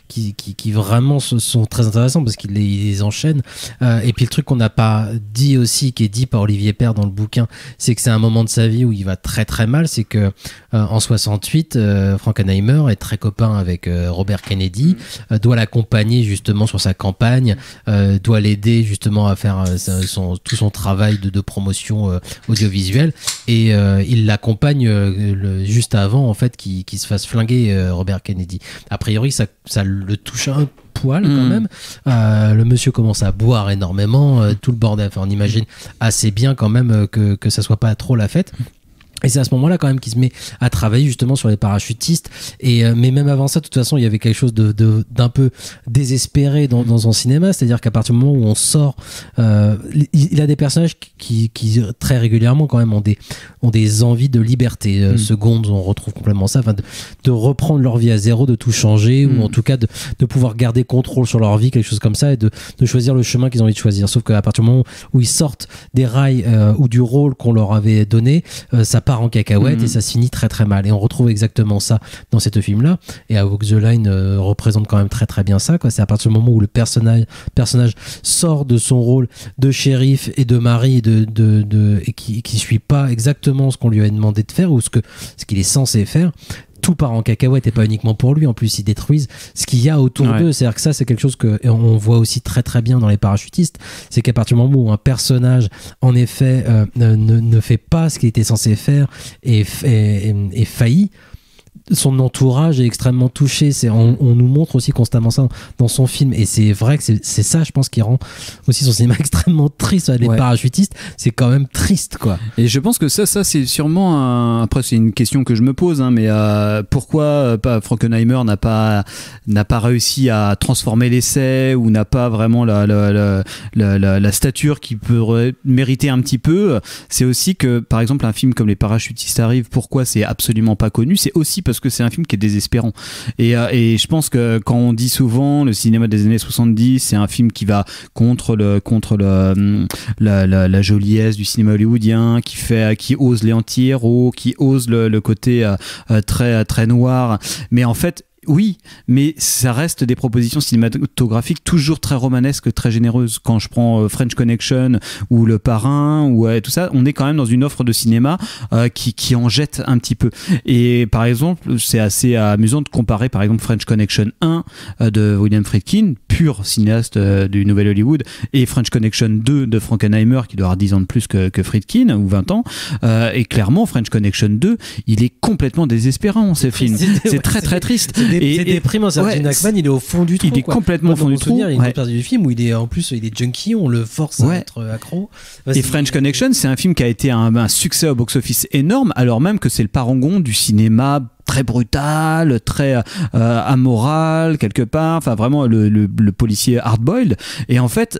S11: qui vraiment sont très intéressants parce qu'il les enchaîne. Et puis le truc qu'on n'a pas dit aussi, qui est dit par Olivier Père dans le bouquin, c'est que c'est un moment de sa vie où il va très très mal. C'est que en 68, Frankenheimer est très copain avec Robert Kennedy, doit l'accompagner justement sur sa campagne, doit l'aider justement à faire tout son travail de promotion audiovisuelle, et il l'accompagne juste avant en fait qu'il se fasse flinguer Robert Kennedy. A priori ça le touche un poil quand même. Le monsieur commence à boire énormément, tout le bordel. Enfin, on imagine assez bien quand même que ça soit pas trop la fête. Et c'est à ce moment-là quand même qu'il se met à travailler justement sur les parachutistes. Mais même avant ça, de toute façon, il y avait quelque chose d'un peu désespéré dans son cinéma. C'est-à-dire qu'à partir du moment où on sort, il a des personnages qui très régulièrement quand même ont des envies de liberté. Secondes, on retrouve complètement ça. Enfin, de reprendre leur vie à zéro, de tout changer, ou en tout cas de pouvoir garder contrôle sur leur vie, quelque chose comme ça, et de choisir le chemin qu'ils ont envie de choisir. Sauf qu'à partir du moment où ils sortent des rails ou du rôle qu'on leur avait donné, ça part en cacahuète, et ça se finit très très mal. Et on retrouve exactement ça dans ce film-là. Et I Walk the Line représente quand même très très bien ça, quoi. C'est à partir du moment où le personnage sort de son rôle de shérif et de mari, et qui suit pas exactement ce qu'on lui a demandé de faire, ou ce qu'il est censé faire. tout part en cacahuète et pas uniquement pour lui. En plus, ils détruisent ce qu'il y a autour d'eux. C'est-à-dire que ça, c'est quelque chose que on voit aussi très très bien dans les parachutistes. C'est qu'à partir du moment où un personnage, en effet, ne fait pas ce qu'il était censé faire et faillit, son entourage est extrêmement touché. On nous montre aussi constamment ça dans son film, et c'est vrai que c'est ça, je pense, qui rend aussi son cinéma extrêmement triste. Les parachutistes, c'est quand même triste, quoi.
S12: Et je pense que ça c'est sûrement après c'est une question que je me pose, mais pourquoi Frankenheimer n'a pas réussi à transformer l'essai, ou n'a pas vraiment la stature qui peut mériter un petit peu. C'est aussi que, par exemple, un film comme Les Parachutistes arrivent, pourquoi c'est absolument pas connu, c'est aussi parce que c'est un film qui est désespérant, et je pense que quand on dit souvent le cinéma des années 70, c'est un film qui va contre la joliesse du cinéma hollywoodien, qui ose les anti-héros, qui ose le côté très très noir, mais en fait oui, mais ça reste des propositions cinématographiques toujours très romanesques, très généreuses. Quand je prends French Connection ou Le Parrain ou tout ça, on est quand même dans une offre de cinéma qui en jette un petit peu. Et par exemple, c'est assez amusant de comparer par exemple French Connection 1 de William Friedkin, pur cinéaste du Nouvel Hollywood, et French Connection 2 de Frankenheimer, qui doit avoir 10 ans de plus que Friedkin, ou 20 ans. Et clairement, French Connection 2, il est complètement désespérant, ce film. C'est très très triste.
S11: C'est déprimant. Gene Hackman, il est au fond du trou.
S12: Il est complètement au fond du trou.
S11: Il y a une partie du film où il est junkie, on le force à être accro.
S12: Et French Connection, c'est un film qui a été un succès au box-office énorme, alors même que c'est le parangon du cinéma très brutal, très amoral quelque part, enfin vraiment le policier hard-boiled, et en fait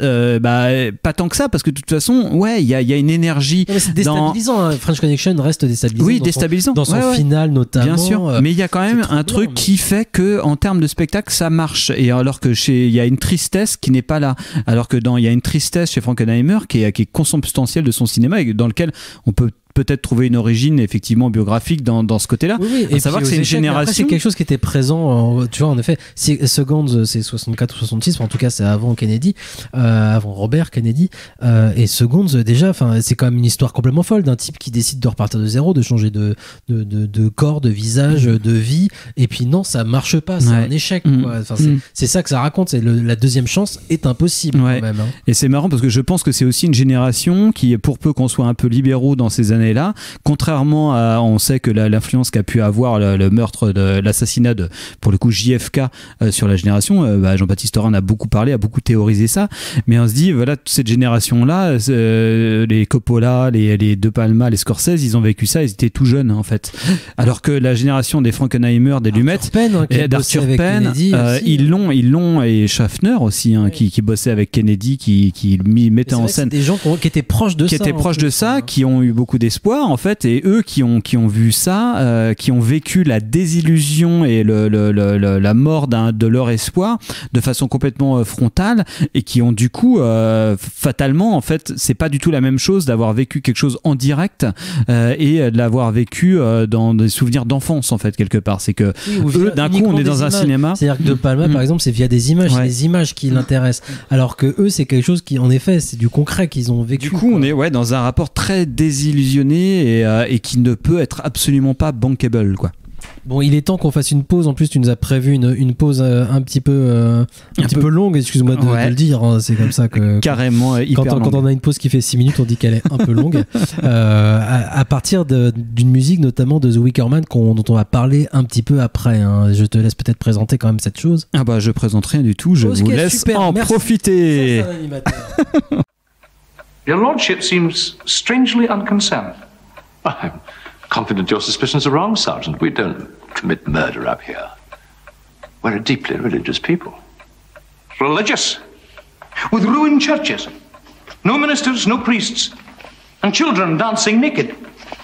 S12: pas tant que ça, parce que de toute façon il y a une énergie.
S11: C'est déstabilisant, French Connection reste déstabilisant.
S12: Oui, déstabilisant
S11: dans son final notamment.
S12: Bien sûr, mais il y a quand même un truc qui fait que en termes de spectacle ça marche, et alors que il y a une tristesse qui n'est pas là, alors que il y a une tristesse chez Frankenheimer qui est consubstantielle de son cinéma, et dans lequel on peut peut-être trouver une origine effectivement biographique dans ce côté-là.
S11: Oui. Et savoir que c'est une génération. C'est quelque chose qui était présent, tu vois, en effet. Seconds, c'est 64 ou 66, en tout cas c'est avant Kennedy, avant Robert Kennedy. Et Seconds, déjà, c'est quand même une histoire complètement folle d'un type qui décide de repartir de zéro, de changer de corps, de visage, de vie. Et puis non, ça marche pas, c'est un échec. Quoi. C'est ça que ça raconte. C'est la deuxième chance est impossible quand même.
S12: Et c'est marrant parce que je pense que c'est aussi une génération qui, pour peu qu'on soit un peu libéraux dans ces années là, contrairement à, on sait que l'influence qu'a pu avoir le meurtre l'assassinat de, pour le coup, JFK sur la génération, Jean-Baptiste Orin a beaucoup parlé, a beaucoup théorisé ça, mais on se dit, voilà, toute cette génération là, les Coppola, les De Palma, les Scorsese, ils ont vécu ça, ils étaient tout jeunes en fait, alors que la génération des Frankenheimer, des Lumet et d'Arthur Penn, ils l'ont, et Schaffner aussi, qui bossait avec Kennedy, qui mettait en scène
S11: des gens qui étaient proches de ça,
S12: qui ont eu beaucoup d'espoir en fait, et eux qui ont vu ça, qui ont vécu la désillusion et la mort de leur espoir de façon complètement frontale, et qui ont du coup fatalement, en fait, c'est pas du tout la même chose d'avoir vécu quelque chose en direct et de l'avoir vécu dans des souvenirs d'enfance en fait, quelque part. C'est que eux, d'un coup, on est dans un cinéma.
S11: C'est-à-dire que De Palma, par exemple, c'est via des images, c'est les images qui l'intéressent, alors que eux, c'est quelque chose qui, en effet, c'est du concret qu'ils ont vécu.
S12: Du coup, on est dans un rapport très désillusionné et qui ne peut être absolument pas bankable, quoi.
S11: Bon, il est temps qu'on fasse une pause. En plus, tu nous as prévu une pause un petit peu longue, excuse-moi de le dire, hein. C'est comme ça que
S12: carrément
S11: quand on a une pause qui fait 6 minutes, on dit qu'elle est un peu longue. À partir d'une musique notamment de The Wicker Man dont on va parler un petit peu après, hein. Je te laisse peut-être présenter quand même cette chose.
S12: Je présente rien du tout, je vous laisse en profiter.
S1: Your Lordship seems strangely unconcerned.
S13: I'm confident your suspicions are wrong, Sergeant. We don't commit murder up here. We're a deeply religious people.
S1: Religious? With ruined churches? No ministers, no priests, and children dancing naked.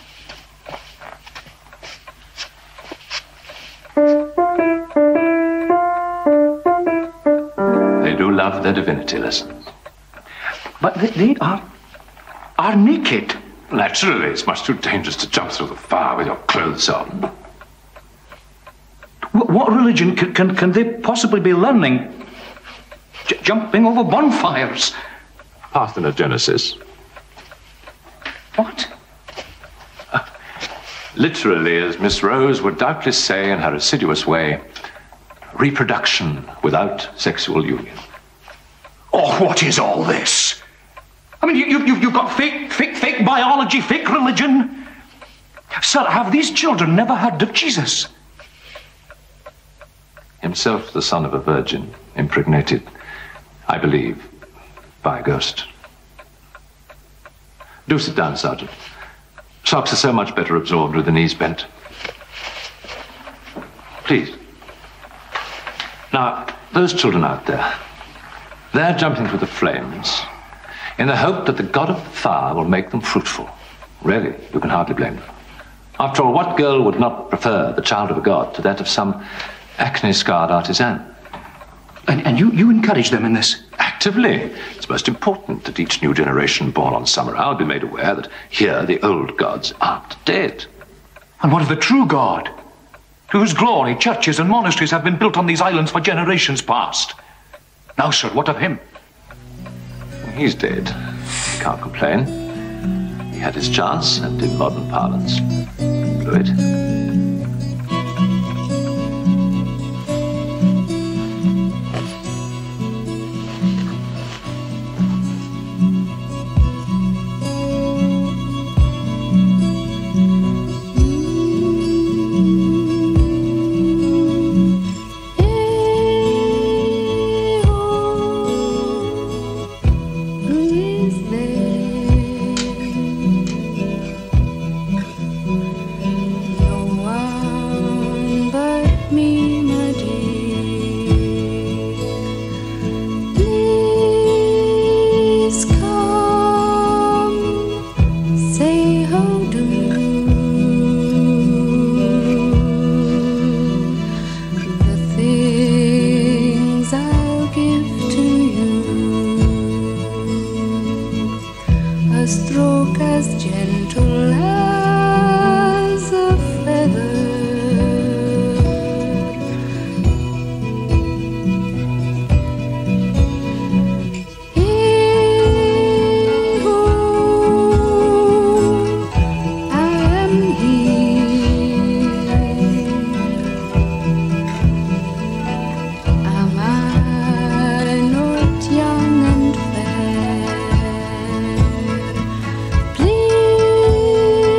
S13: They do love their divinity lessons.
S1: But they are naked.
S13: Naturally, it's much too dangerous to jump through the fire with your clothes on.
S1: What religion can they possibly be learning? Jumping over bonfires?
S13: Parthenogenesis.
S1: What?
S13: literally, as Miss Rose would doubtless say in her assiduous way, reproduction without sexual union.
S1: Oh, what is all this? I mean, you've got fake biology, fake religion. Sir, have these children never heard of Jesus?
S13: Himself the son of a virgin, impregnated, I believe, by a ghost. Do sit down, Sergeant. Socks are so much better absorbed with the knees bent. Please. Now, those children out there, they're jumping through the flames in the hope that the god of fire will make them fruitful. Really, you can hardly blame them. After all, what girl would not prefer the child of a god to that of some acne-scarred artisan?
S1: And you encourage them in this?
S13: Actively. It's most important that each new generation born on Summer Isle be made aware that here the old gods aren't dead.
S1: And what of the true God, to whose glory churches and monasteries have been built on these islands for generations past? Now, sir, what of him?
S13: He's dead. He can't complain. He had his chance, and in modern parlance, blew it.
S14: Please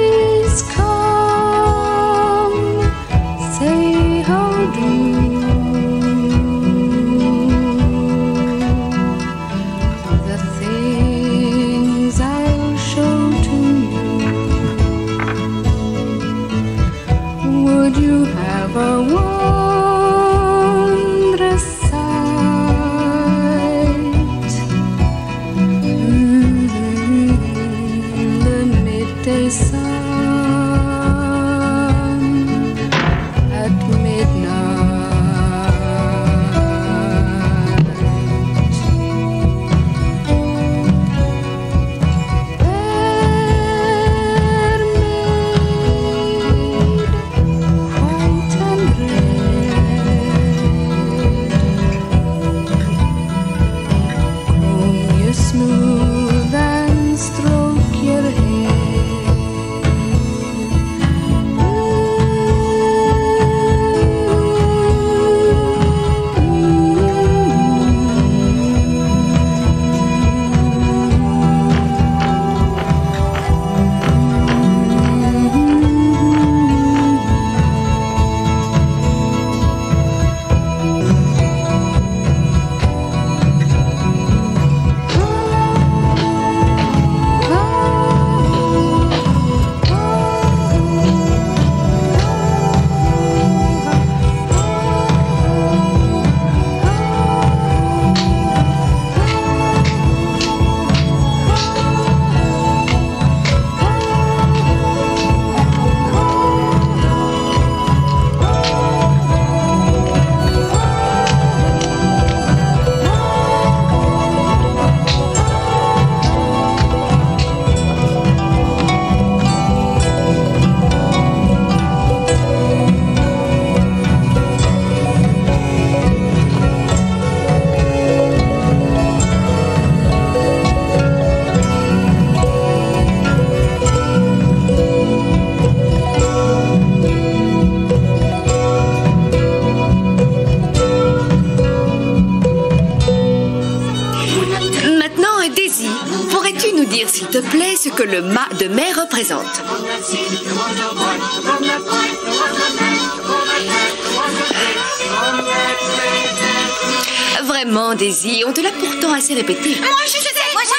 S9: Daisy, pourrais-tu nous dire, s'il te plaît, ce que le mât de mai représente? Vraiment, Daisy, on te l'a pourtant assez répété.
S3: Moi, je sais.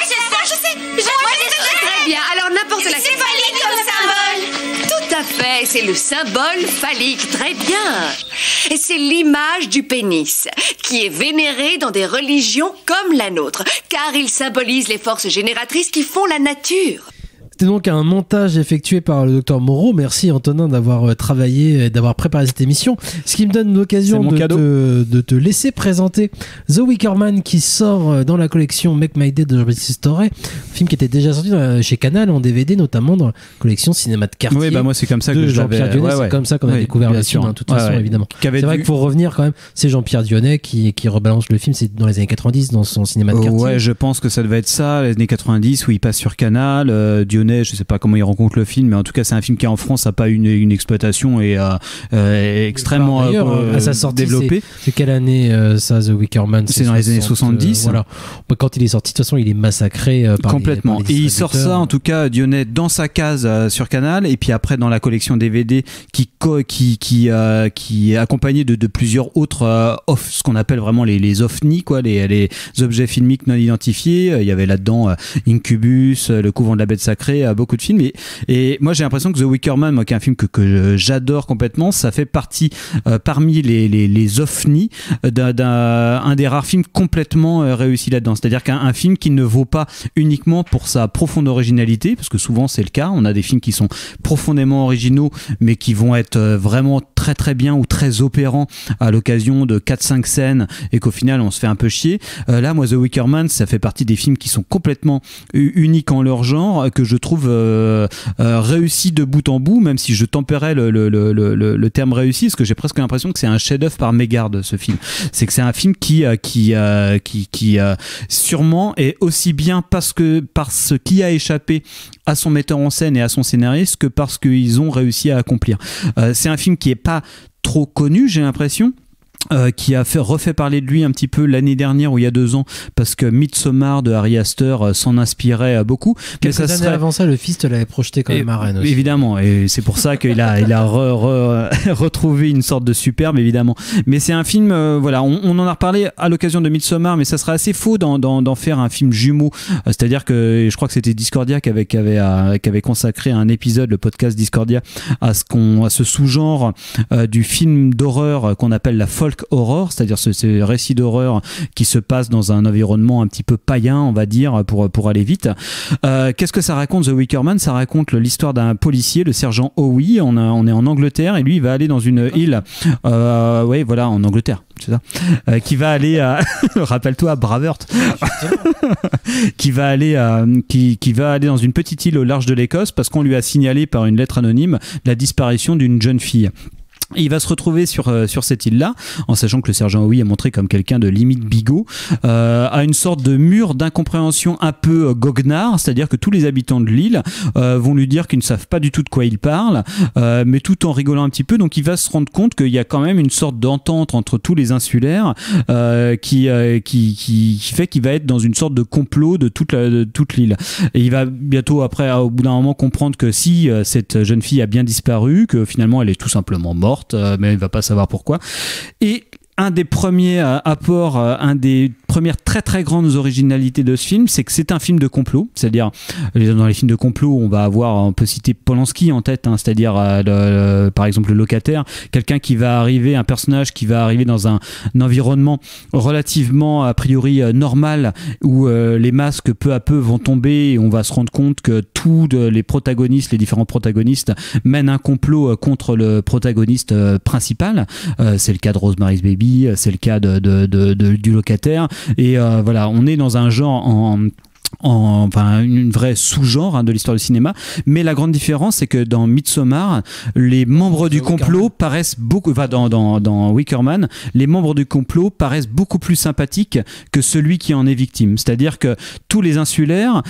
S9: Très bien, alors n'importe laquelle.
S3: C'est phallique comme symbole.
S9: Tout à fait, c'est le symbole phallique, très bien. Et c'est l'image du pénis, qui est vénérée dans des religions comme la nôtre, car il symbolise les forces génératrices qui font la nature.
S11: C'était donc un montage effectué par le docteur Moreau. Merci Antonin d'avoir travaillé et d'avoir préparé cette émission. Ce qui me donne l'occasion de te laisser présenter The Wicker Man, qui sort dans la collection Make My Day de Jean-Baptiste Storet. Un film qui était déjà sorti chez Canal en DVD, notamment dans la collection Cinéma de quartier.
S12: Oui, bah moi c'est comme ça que je l'avais.
S11: Jean-Pierre Dionnet, c'est comme ça qu'on a découvert le film, de toute façon, évidemment. C'est vrai qu'il faut revenir quand même. C'est Jean-Pierre Dionnet qui rebalance le film. C'est dans les années 90 dans son Cinéma de quartier.
S12: Ouais, je pense que ça devait être ça, les années 90 où il passe sur Canal. Dionnet, je sais pas comment il rencontre le film, mais en tout cas c'est un film qui en France n'a pas une exploitation et extrêmement
S11: à sa sortie,
S12: développé.
S11: C'est quelle année ça, The Wicker Man?
S12: C'est dans les années 70.
S11: Voilà. Quand il est sorti, de toute façon, il est massacré
S12: complètement.
S11: par les
S12: et il sort ça, en tout cas, Dionnet dans sa case sur Canal, et puis après dans la collection DVD qui est accompagnée de plusieurs autres ce qu'on appelle vraiment les OVNI, quoi, les objets filmiques non identifiés. Il y avait là-dedans Incubus, Le Couvent de la Bête Sacrée, beaucoup de films. Et moi j'ai l'impression que The Wicker Man, moi, qui est un film que j'adore complètement, ça fait partie parmi les OVNI d'un des rares films complètement réussis là-dedans. C'est-à-dire qu'un film qui ne vaut pas uniquement pour sa profonde originalité, parce que souvent c'est le cas, on a des films qui sont profondément originaux mais qui vont être vraiment très très bien ou très opérants à l'occasion de 4-5 scènes et qu'au final on se fait un peu chier. Là, moi, The Wicker Man, ça fait partie des films qui sont complètement uniques en leur genre, que je trouve réussi de bout en bout, même si je tempérais le terme réussi, parce que j'ai presque l'impression que c'est un chef-d'œuvre par mégarde, ce film. C'est que c'est un film qui sûrement est aussi bien parce qu'il a échappé à son metteur en scène et à son scénariste que parce qu'ils ont réussi à accomplir. C'est un film qui est pas trop connu, j'ai l'impression. Qui a refait parler de lui un petit peu l'année dernière ou il y a 2 ans, parce que Midsommar de Ari Aster s'en inspirait beaucoup.
S11: Quelques années avant ça, le fils te l'avait projeté quand même à Rennes aussi.
S12: Évidemment, et c'est pour ça qu'il a retrouvé une sorte de superbe, évidemment. Mais c'est un film, voilà, on en a reparlé à l'occasion de Midsommar, mais ça serait assez faux d'en faire un film jumeau. C'est-à-dire que je crois que c'était Discordia qui avait consacré un épisode, le podcast Discordia, à ce sous-genre du film d'horreur qu'on appelle la folk horror, c'est-à-dire ce récit d'horreur qui se passe dans un environnement un petit peu païen, on va dire, pour aller vite. Qu'est-ce que ça raconte, The Wicker Man? Ça raconte l'histoire d'un policier, le sergent Howie. On est en Angleterre et lui il va aller dans une île, ouais, voilà, en Angleterre, c'est ça, qui va aller à rappelle-toi Braveheart, qui va aller dans une petite île au large de l'Écosse parce qu'on lui a signalé par une lettre anonyme la disparition d'une jeune fille. Et il va se retrouver sur cette île-là, en sachant que le sergent Howie est montré comme quelqu'un de limite bigot, à une sorte de mur d'incompréhension un peu goguenard, c'est-à-dire que tous les habitants de l'île vont lui dire qu'ils ne savent pas du tout de quoi il parle, mais tout en rigolant un petit peu. Donc il va se rendre compte qu'il y a quand même une sorte d'entente entre tous les insulaires qui fait qu'il va être dans une sorte de complot de toute l'île. Et il va bientôt, après, au bout d'un moment, comprendre que si cette jeune fille a bien disparu, que finalement elle est tout simplement morte, mais il va pas savoir pourquoi. Et un des premiers apports, un des premières très très grandes originalités de ce film, c'est que c'est un film de complot. C'est-à-dire, dans les films de complot, on peut citer Polanski en tête, hein, c'est-à-dire par exemple le locataire, quelqu'un qui va arriver, un personnage qui va arriver dans un environnement relativement a priori normal, où les masques peu à peu vont tomber et on va se rendre compte que les différents protagonistes mènent un complot contre le protagoniste principal. C'est le cas de Rosemary's Baby, c'est le cas du locataire. Et voilà, on est dans un genre enfin une vraie sous-genre, hein, de l'histoire du cinéma, mais la grande différence c'est que dans Midsommar, les membres du complot paraissent beaucoup, enfin dans Wicker Man, les membres du complot paraissent beaucoup plus sympathiques que celui qui en est victime. C'est-à-dire que tous les insulaires,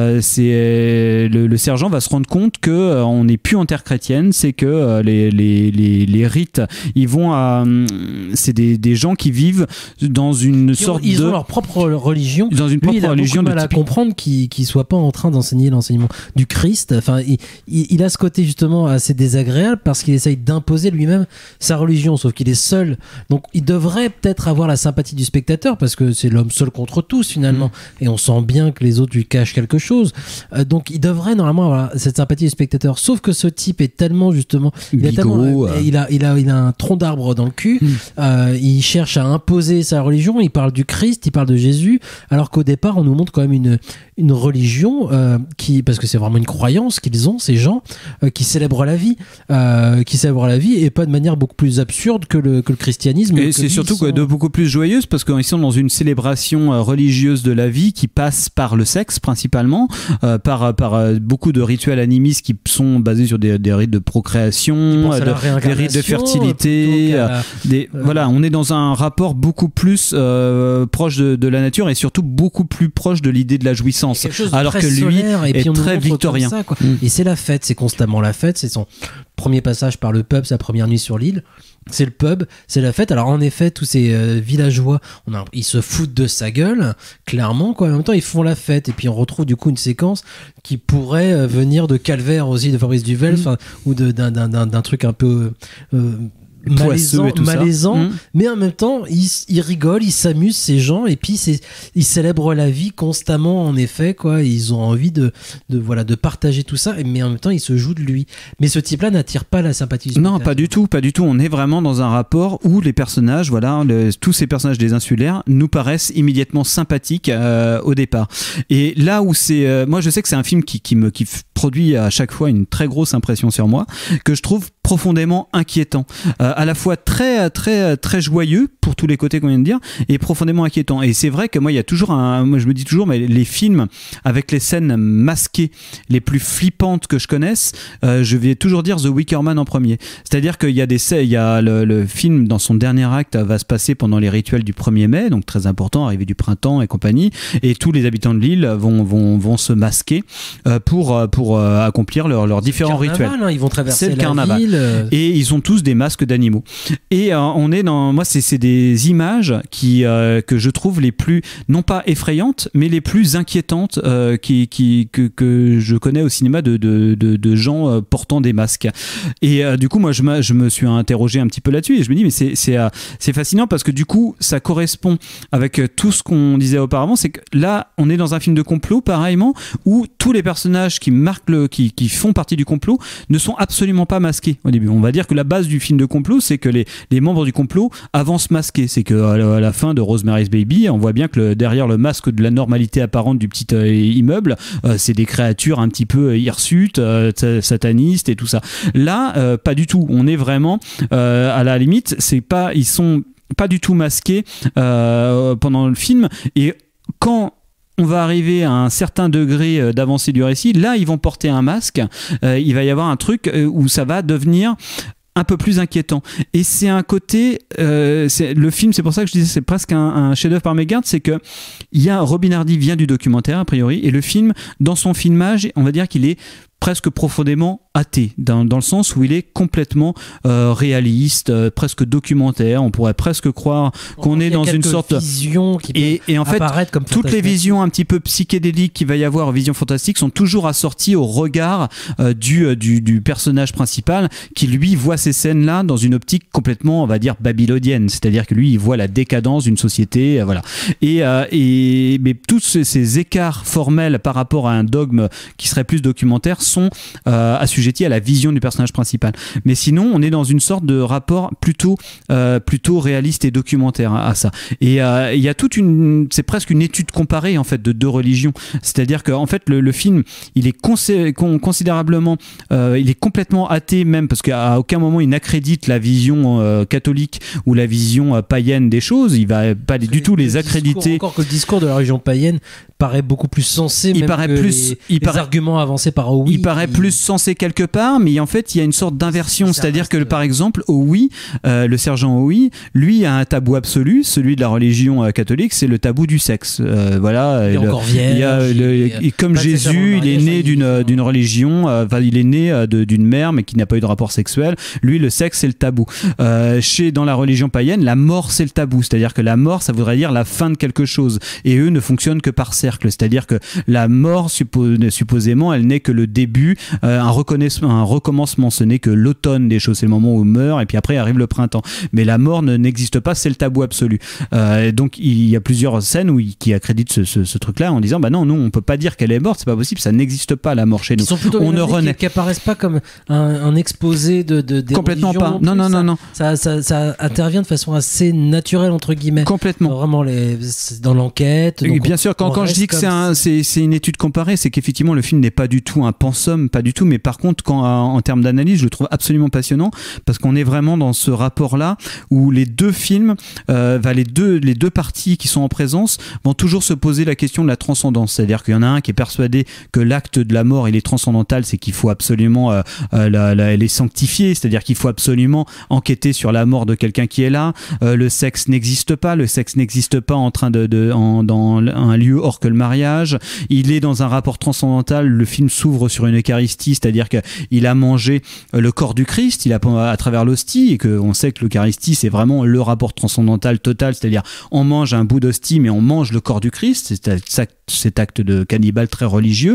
S12: le sergent va se rendre compte que on n'est plus en terre chrétienne, c'est que les rites, ils vont c'est des gens qui vivent dans une sorte
S11: ils ont leur propre religion.
S12: Dans une propre religion de type
S11: comprendre qu'il soit pas en train d'enseigner l'enseignement du Christ. Enfin, il a ce côté justement assez désagréable parce qu'il essaye d'imposer lui-même sa religion, sauf qu'il est seul. Donc il devrait peut-être avoir la sympathie du spectateur parce que c'est l'homme seul contre tous finalement, et on sent bien que les autres lui cachent quelque chose. Donc il devrait normalement avoir cette sympathie du spectateur. Sauf que ce type est tellement justement, il a un tronc d'arbre dans le cul. Il cherche à imposer sa religion. Il parle du Christ, il parle de Jésus, alors qu'au départ on nous montre quand même une religion parce que c'est vraiment une croyance qu'ils ont, ces gens qui célèbrent la vie, et pas de manière beaucoup plus absurde que le christianisme.
S12: Et c'est surtout de beaucoup plus joyeuse parce qu'ils sont dans une célébration religieuse de la vie qui passe par le sexe principalement, par beaucoup de rituels animistes qui sont basés sur des rites de procréation, des rites de fertilité. Voilà, on est dans un rapport beaucoup plus proche de la nature et surtout beaucoup plus proche de l'idée de la jouissance, alors que lui est très victorien.
S11: Ça, quoi. Et c'est la fête, c'est constamment la fête. C'est son premier passage par le pub, sa première nuit sur l'île. C'est le pub, c'est la fête. Alors en effet, tous ces villageois, ils se foutent de sa gueule, clairement, quoi. En même temps, ils font la fête. Et puis on retrouve du coup une séquence qui pourrait venir de Calvaire aussi, de Fabrice Duvel, ou d'un truc un peu malaisant, mais en même temps ils rigolent, ils s'amusent, ces gens, et puis ils célèbrent la vie constamment, en effet, quoi. Ils ont envie de partager tout ça, mais en même temps ils se jouent de lui. Mais ce type là n'attire pas la sympathie du spectateur.
S12: Non, pas du tout. On est vraiment dans un rapport où les personnages, tous ces personnages des insulaires nous paraissent immédiatement sympathiques au départ. Et là où c'est moi je sais que c'est un film qui produit à chaque fois une très grosse impression sur moi, que je trouve profondément inquiétant, à la fois très très très joyeux pour tous les côtés qu'on vient de dire, et profondément inquiétant. Et c'est vrai que moi il y a toujours moi je me dis toujours, mais les films avec les scènes masquées les plus flippantes que je connaisse, je vais toujours dire The Wicker Man en premier. C'est-à-dire qu'il y a le film dans son dernier acte va se passer pendant les rituels du 1er mai, donc très important, arrivée du printemps et compagnie, et tous les habitants de l'île vont se masquer pour accomplir leurs différents rituels.
S11: Ils vont traverser
S12: le carnaval.
S11: Ville.
S12: Et ils ont tous des masques d'animaux. Et on est dans, moi c'est des images que je trouve les plus, non pas effrayantes, mais les plus inquiétantes que je connais au cinéma de gens portant des masques. Et du coup moi je me suis interrogé un petit peu là-dessus et je me dis mais c'est fascinant parce que du coup ça correspond avec tout ce qu'on disait auparavant, c'est que là on est dans un film de complot pareillement où tous les personnages qui font partie du complot ne sont absolument pas masqués au début. On va dire que la base du film de complot, c'est que les membres du complot avancent masqués. C'est qu'à la fin de Rosemary's Baby, on voit bien que derrière le masque de la normalité apparente du petit immeuble, c'est des créatures un petit peu hirsutes, satanistes et tout ça. Là, pas du tout. On est vraiment à la limite, ils sont pas du tout masqués pendant le film. Et quand on va arriver à un certain degré d'avancée du récit, là ils vont porter un masque, il va y avoir un truc où ça va devenir un peu plus inquiétant. Et c'est un côté le film, c'est pour ça que je disais c'est presque un chef-d'œuvre par mégarde, c'est que Robin Hardy vient du documentaire a priori, et le film, dans son filmage, on va dire qu'il est presque profondément athée, dans le sens où il est complètement réaliste, presque documentaire. On pourrait presque croire qu'on est dans une sorte
S11: vision qui
S12: et en fait
S11: comme
S12: toutes les visions un petit peu psychédéliques qu'il va y avoir, visions fantastiques, sont toujours assorties au regard du personnage principal qui lui voit ces scènes là dans une optique complètement, on va dire, babylonienne, c'est-à-dire que lui il voit la décadence d'une société, voilà. Mais tous ces écarts formels par rapport à un dogme qui serait plus documentaire sont assujettis à la vision du personnage principal. Mais sinon, on est dans une sorte de rapport plutôt réaliste et documentaire à ça. Et il y a c'est presque une étude comparée en fait de deux religions. C'est-à-dire qu'en fait le film, il est considérablement, il est complètement athée même, parce qu'à aucun moment il n'accrédite la vision catholique ou la vision païenne des choses. Il va pas du tout les accréditer.
S11: Encore que le discours de la religion païenne paraît beaucoup plus sensé, les arguments avancés par Howie.
S12: paraît plus sensé quelque part, mais en fait il y a une sorte d'inversion, c'est-à-dire que par exemple Howie, le sergent Howie, lui a un tabou absolu, celui de la religion catholique, c'est le tabou du sexe. Voilà,
S11: il est encore vierge,
S12: comme Jésus, il est né d'une religion, il est né d'une mère mais qui n'a pas eu de rapport sexuel. Lui, le sexe c'est le tabou. Dans la religion païenne, la mort c'est le tabou, c'est-à-dire que la mort ça voudrait dire la fin de quelque chose, et eux ne fonctionnent que par cercle, c'est-à-dire que la mort supposément elle n'est que le début, un recommencement, ce n'est que l'automne des choses, c'est le moment où on meurt et puis après arrive le printemps, mais la mort n'existe pas, c'est le tabou absolu. Donc il y a plusieurs scènes qui accréditent ce truc-là en disant bah non, nous on peut pas dire qu'elle est morte, c'est pas possible, ça n'existe pas la mort chez nous.
S11: On ne renaît, qui apparaissent pas comme un exposé des
S12: complètement pas. Non.
S11: Ça intervient de façon assez naturelle entre guillemets.
S12: Complètement.
S11: Vraiment dans l'enquête.
S12: Bien sûr, quand je dis que c'est une étude comparée, c'est qu'effectivement le film n'est pas du tout un pensum, pas du tout, mais par contre en termes d'analyse, je le trouve absolument passionnant parce qu'on est vraiment dans ce rapport-là où les deux films, les deux parties qui sont en présence vont toujours se poser la question de la transcendance, c'est-à-dire qu'il y en a un qui est persuadé que l'acte de la mort il est transcendantal, c'est qu'il faut absolument les sanctifier, c'est-à-dire qu'il faut absolument enquêter sur la mort de quelqu'un qui est là. Le sexe n'existe pas en train dans un lieu hors que le mariage. Il est dans un rapport transcendantal. Le film s'ouvre sur une Eucharistie, c'est-à-dire qu'il a mangé le corps du Christ, à travers l'hostie, et qu'on sait que l'Eucharistie c'est vraiment le rapport transcendantal total, c'est-à-dire on mange un bout d'hostie mais on mange le corps du Christ, c'est cet acte de cannibale très religieux,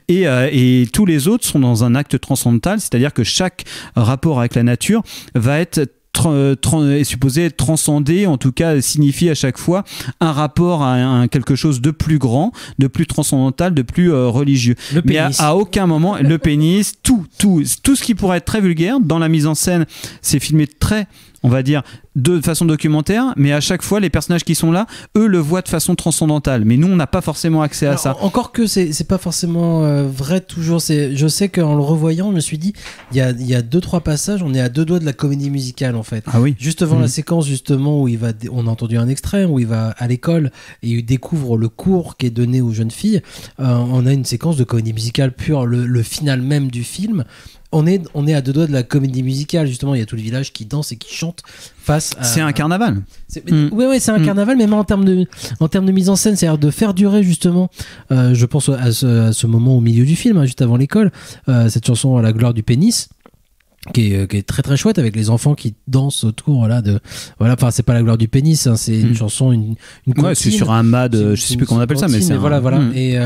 S12: et tous les autres sont dans un acte transcendantal, c'est-à-dire que chaque rapport avec la nature va être est supposé être transcendé, en tout cas signifier à chaque fois un rapport à quelque chose de plus grand, de plus transcendantal, de plus religieux. Mais à aucun moment, le pénis, tout ce qui pourrait être très vulgaire, dans la mise en scène, c'est filmé très, on va dire, de façon documentaire, mais à chaque fois les personnages qui sont là, eux le voient de façon transcendantale, mais nous on n'a pas forcément accès à ça.
S11: Encore que c'est pas forcément vrai toujours. Je sais qu'en le revoyant, je me suis dit il y a 2-3 passages, on est à 2 doigts de la comédie musicale en fait.
S12: Ah oui.
S11: Juste avant la séquence justement où on a entendu un extrait où il va à l'école et il découvre le cours qui est donné aux jeunes filles. On a une séquence de comédie musicale pure, le final même du film. On est à 2 doigts de la comédie musicale, justement. Il y a tout le village qui danse et qui chante face à...
S12: C'est un carnaval.
S11: Oui, c'est un carnaval, mais en termes de mise en scène, c'est-à-dire de faire durer, justement, je pense à ce moment au milieu du film, juste avant l'école, cette chanson à la gloire du pénis. Qui est très très chouette, avec les enfants qui dansent autour enfin c'est pas la gloire du pénis, hein, c'est une chanson, une comptine.
S12: C'est sur un mât de, je sais plus comment on appelle ça, mais c'est
S11: voilà. Et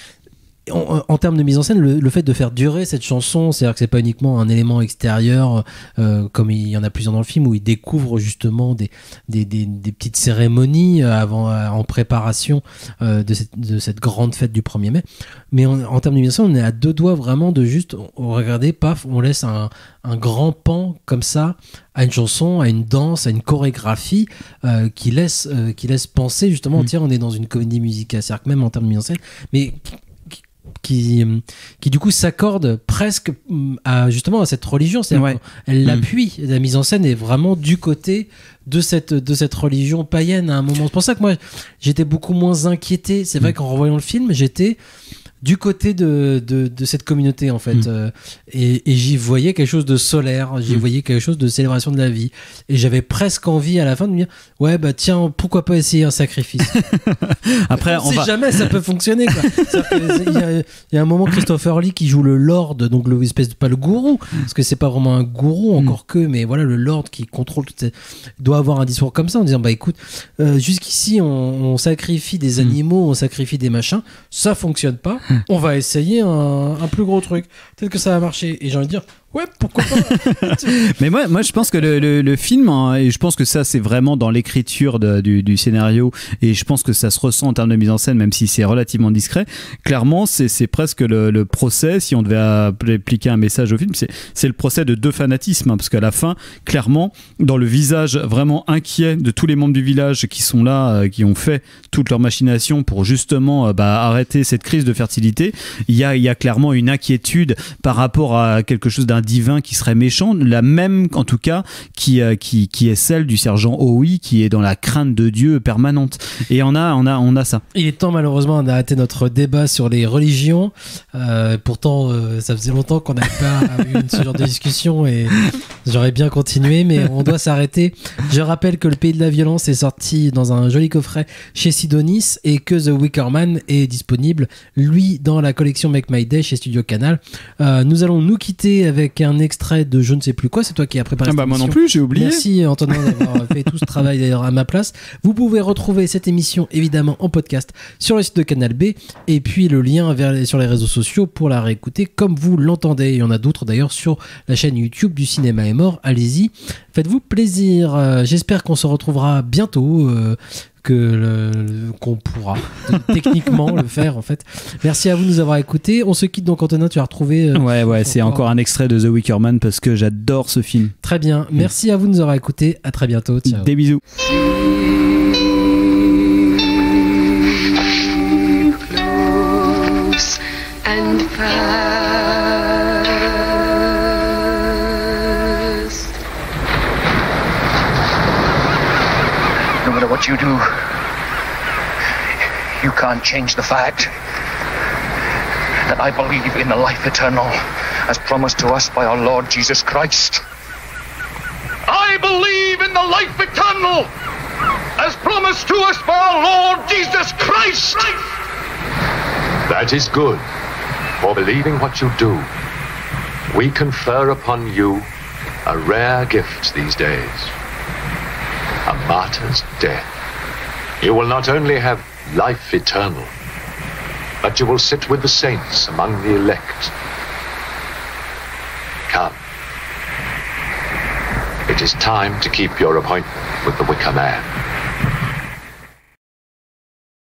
S11: en termes de mise en scène, le fait de faire durer cette chanson, c'est-à-dire que c'est pas uniquement un élément extérieur, comme il y en a plusieurs dans le film, où il découvre justement des petites cérémonies en préparation de cette grande fête du 1er mai. Mais en termes de mise en scène, on est à 2 doigts vraiment de juste, regardez, paf, on laisse un grand pan comme ça à une chanson, à une danse, à une chorégraphie qui laisse penser justement, tiens, on est dans une comédie musicale, c'est-à-dire que même en termes de mise en scène, mais qui du coup s'accorde presque à cette religion, c'est-à-dire qu'elle l'appuie. La mise en scène est vraiment du côté de cette religion païenne à un moment. C'est pour ça que moi j'étais beaucoup moins inquiété. C'est vrai qu'en revoyant le film, j'étais du côté de cette communauté en fait, et j'y voyais quelque chose de solaire, j'y voyais quelque chose de célébration de la vie, et j'avais presque envie à la fin de me dire ouais bah tiens, pourquoi pas essayer un sacrifice.
S12: Après
S11: on sait jamais, ça peut fonctionner quoi. Il y a un moment, Christopher Lee qui joue le Lord, donc pas le gourou, parce que c'est pas vraiment un gourou encore que, mais voilà, le Lord qui contrôle doit avoir un discours comme ça en disant bah écoute, jusqu'ici on sacrifie des animaux, on sacrifie des machins, ça fonctionne pas, on va essayer un plus gros truc, peut-être que ça va marcher. Et j'ai envie de dire ouais, pourquoi pas.
S12: Mais moi je pense que le film, hein, et je pense que ça c'est vraiment dans l'écriture du scénario, et je pense que ça se ressent en termes de mise en scène, même si c'est relativement discret. Clairement c'est presque le procès, si on devait appliquer un message au film, c'est le procès de 2 fanatismes, hein, parce qu'à la fin, clairement, dans le visage vraiment inquiet de tous les membres du village qui sont là, qui ont fait toute leur machination pour justement arrêter cette crise de fertilité, il y a clairement une inquiétude par rapport à quelque chose d'un divin qui serait méchant, la même en tout cas qui est celle du sergent Howie, qui est dans la crainte de Dieu permanente. Et on a ça.
S11: Il est temps malheureusement d'arrêter notre débat sur les religions. Pourtant, ça faisait longtemps qu'on n'avait pas eu ce genre de discussion et j'aurais bien continué, mais on doit s'arrêter. Je rappelle que Le Pays de la Violence est sorti dans un joli coffret chez Sidonis et que The Wicker Man est disponible, lui, dans la collection Make My Day chez Studio Canal. Nous allons nous quitter avec un extrait de je ne sais plus quoi. C'est toi qui as préparé cette émission.
S12: Moi non plus, j'ai oublié.
S11: Merci Antonin d'avoir fait tout ce travail d'ailleurs à ma place. Vous pouvez retrouver cette émission évidemment en podcast sur le site de Canal B et puis le lien sur les réseaux sociaux pour la réécouter comme vous l'entendez. Il y en a d'autres d'ailleurs sur la chaîne YouTube du Cinéma est mort. Allez-y, faites-vous plaisir. J'espère qu'on se retrouvera bientôt. Qu'on pourra techniquement le faire en fait. Merci à vous de nous avoir écoutés. On se quitte donc. Antonin, tu as retrouvé
S12: ouais, c'est encore un extrait de The Wicker Man parce que j'adore ce film.
S11: Très bien, merci à vous de nous avoir écoutés. À très bientôt. Ciao.
S12: Des bisous.
S14: And fast.
S1: No matter what you do, you can't change the fact that I believe in the life eternal as promised to us by our Lord Jesus Christ. I believe in the life eternal as promised to us by our Lord Jesus Christ.
S13: That is good. For believing what you do, we confer upon you a rare gift these days. A martyr's death. You will not only have life eternal, but you will sit with the saints among the elect. Come. It is time to keep your appointment with the Wicker Man.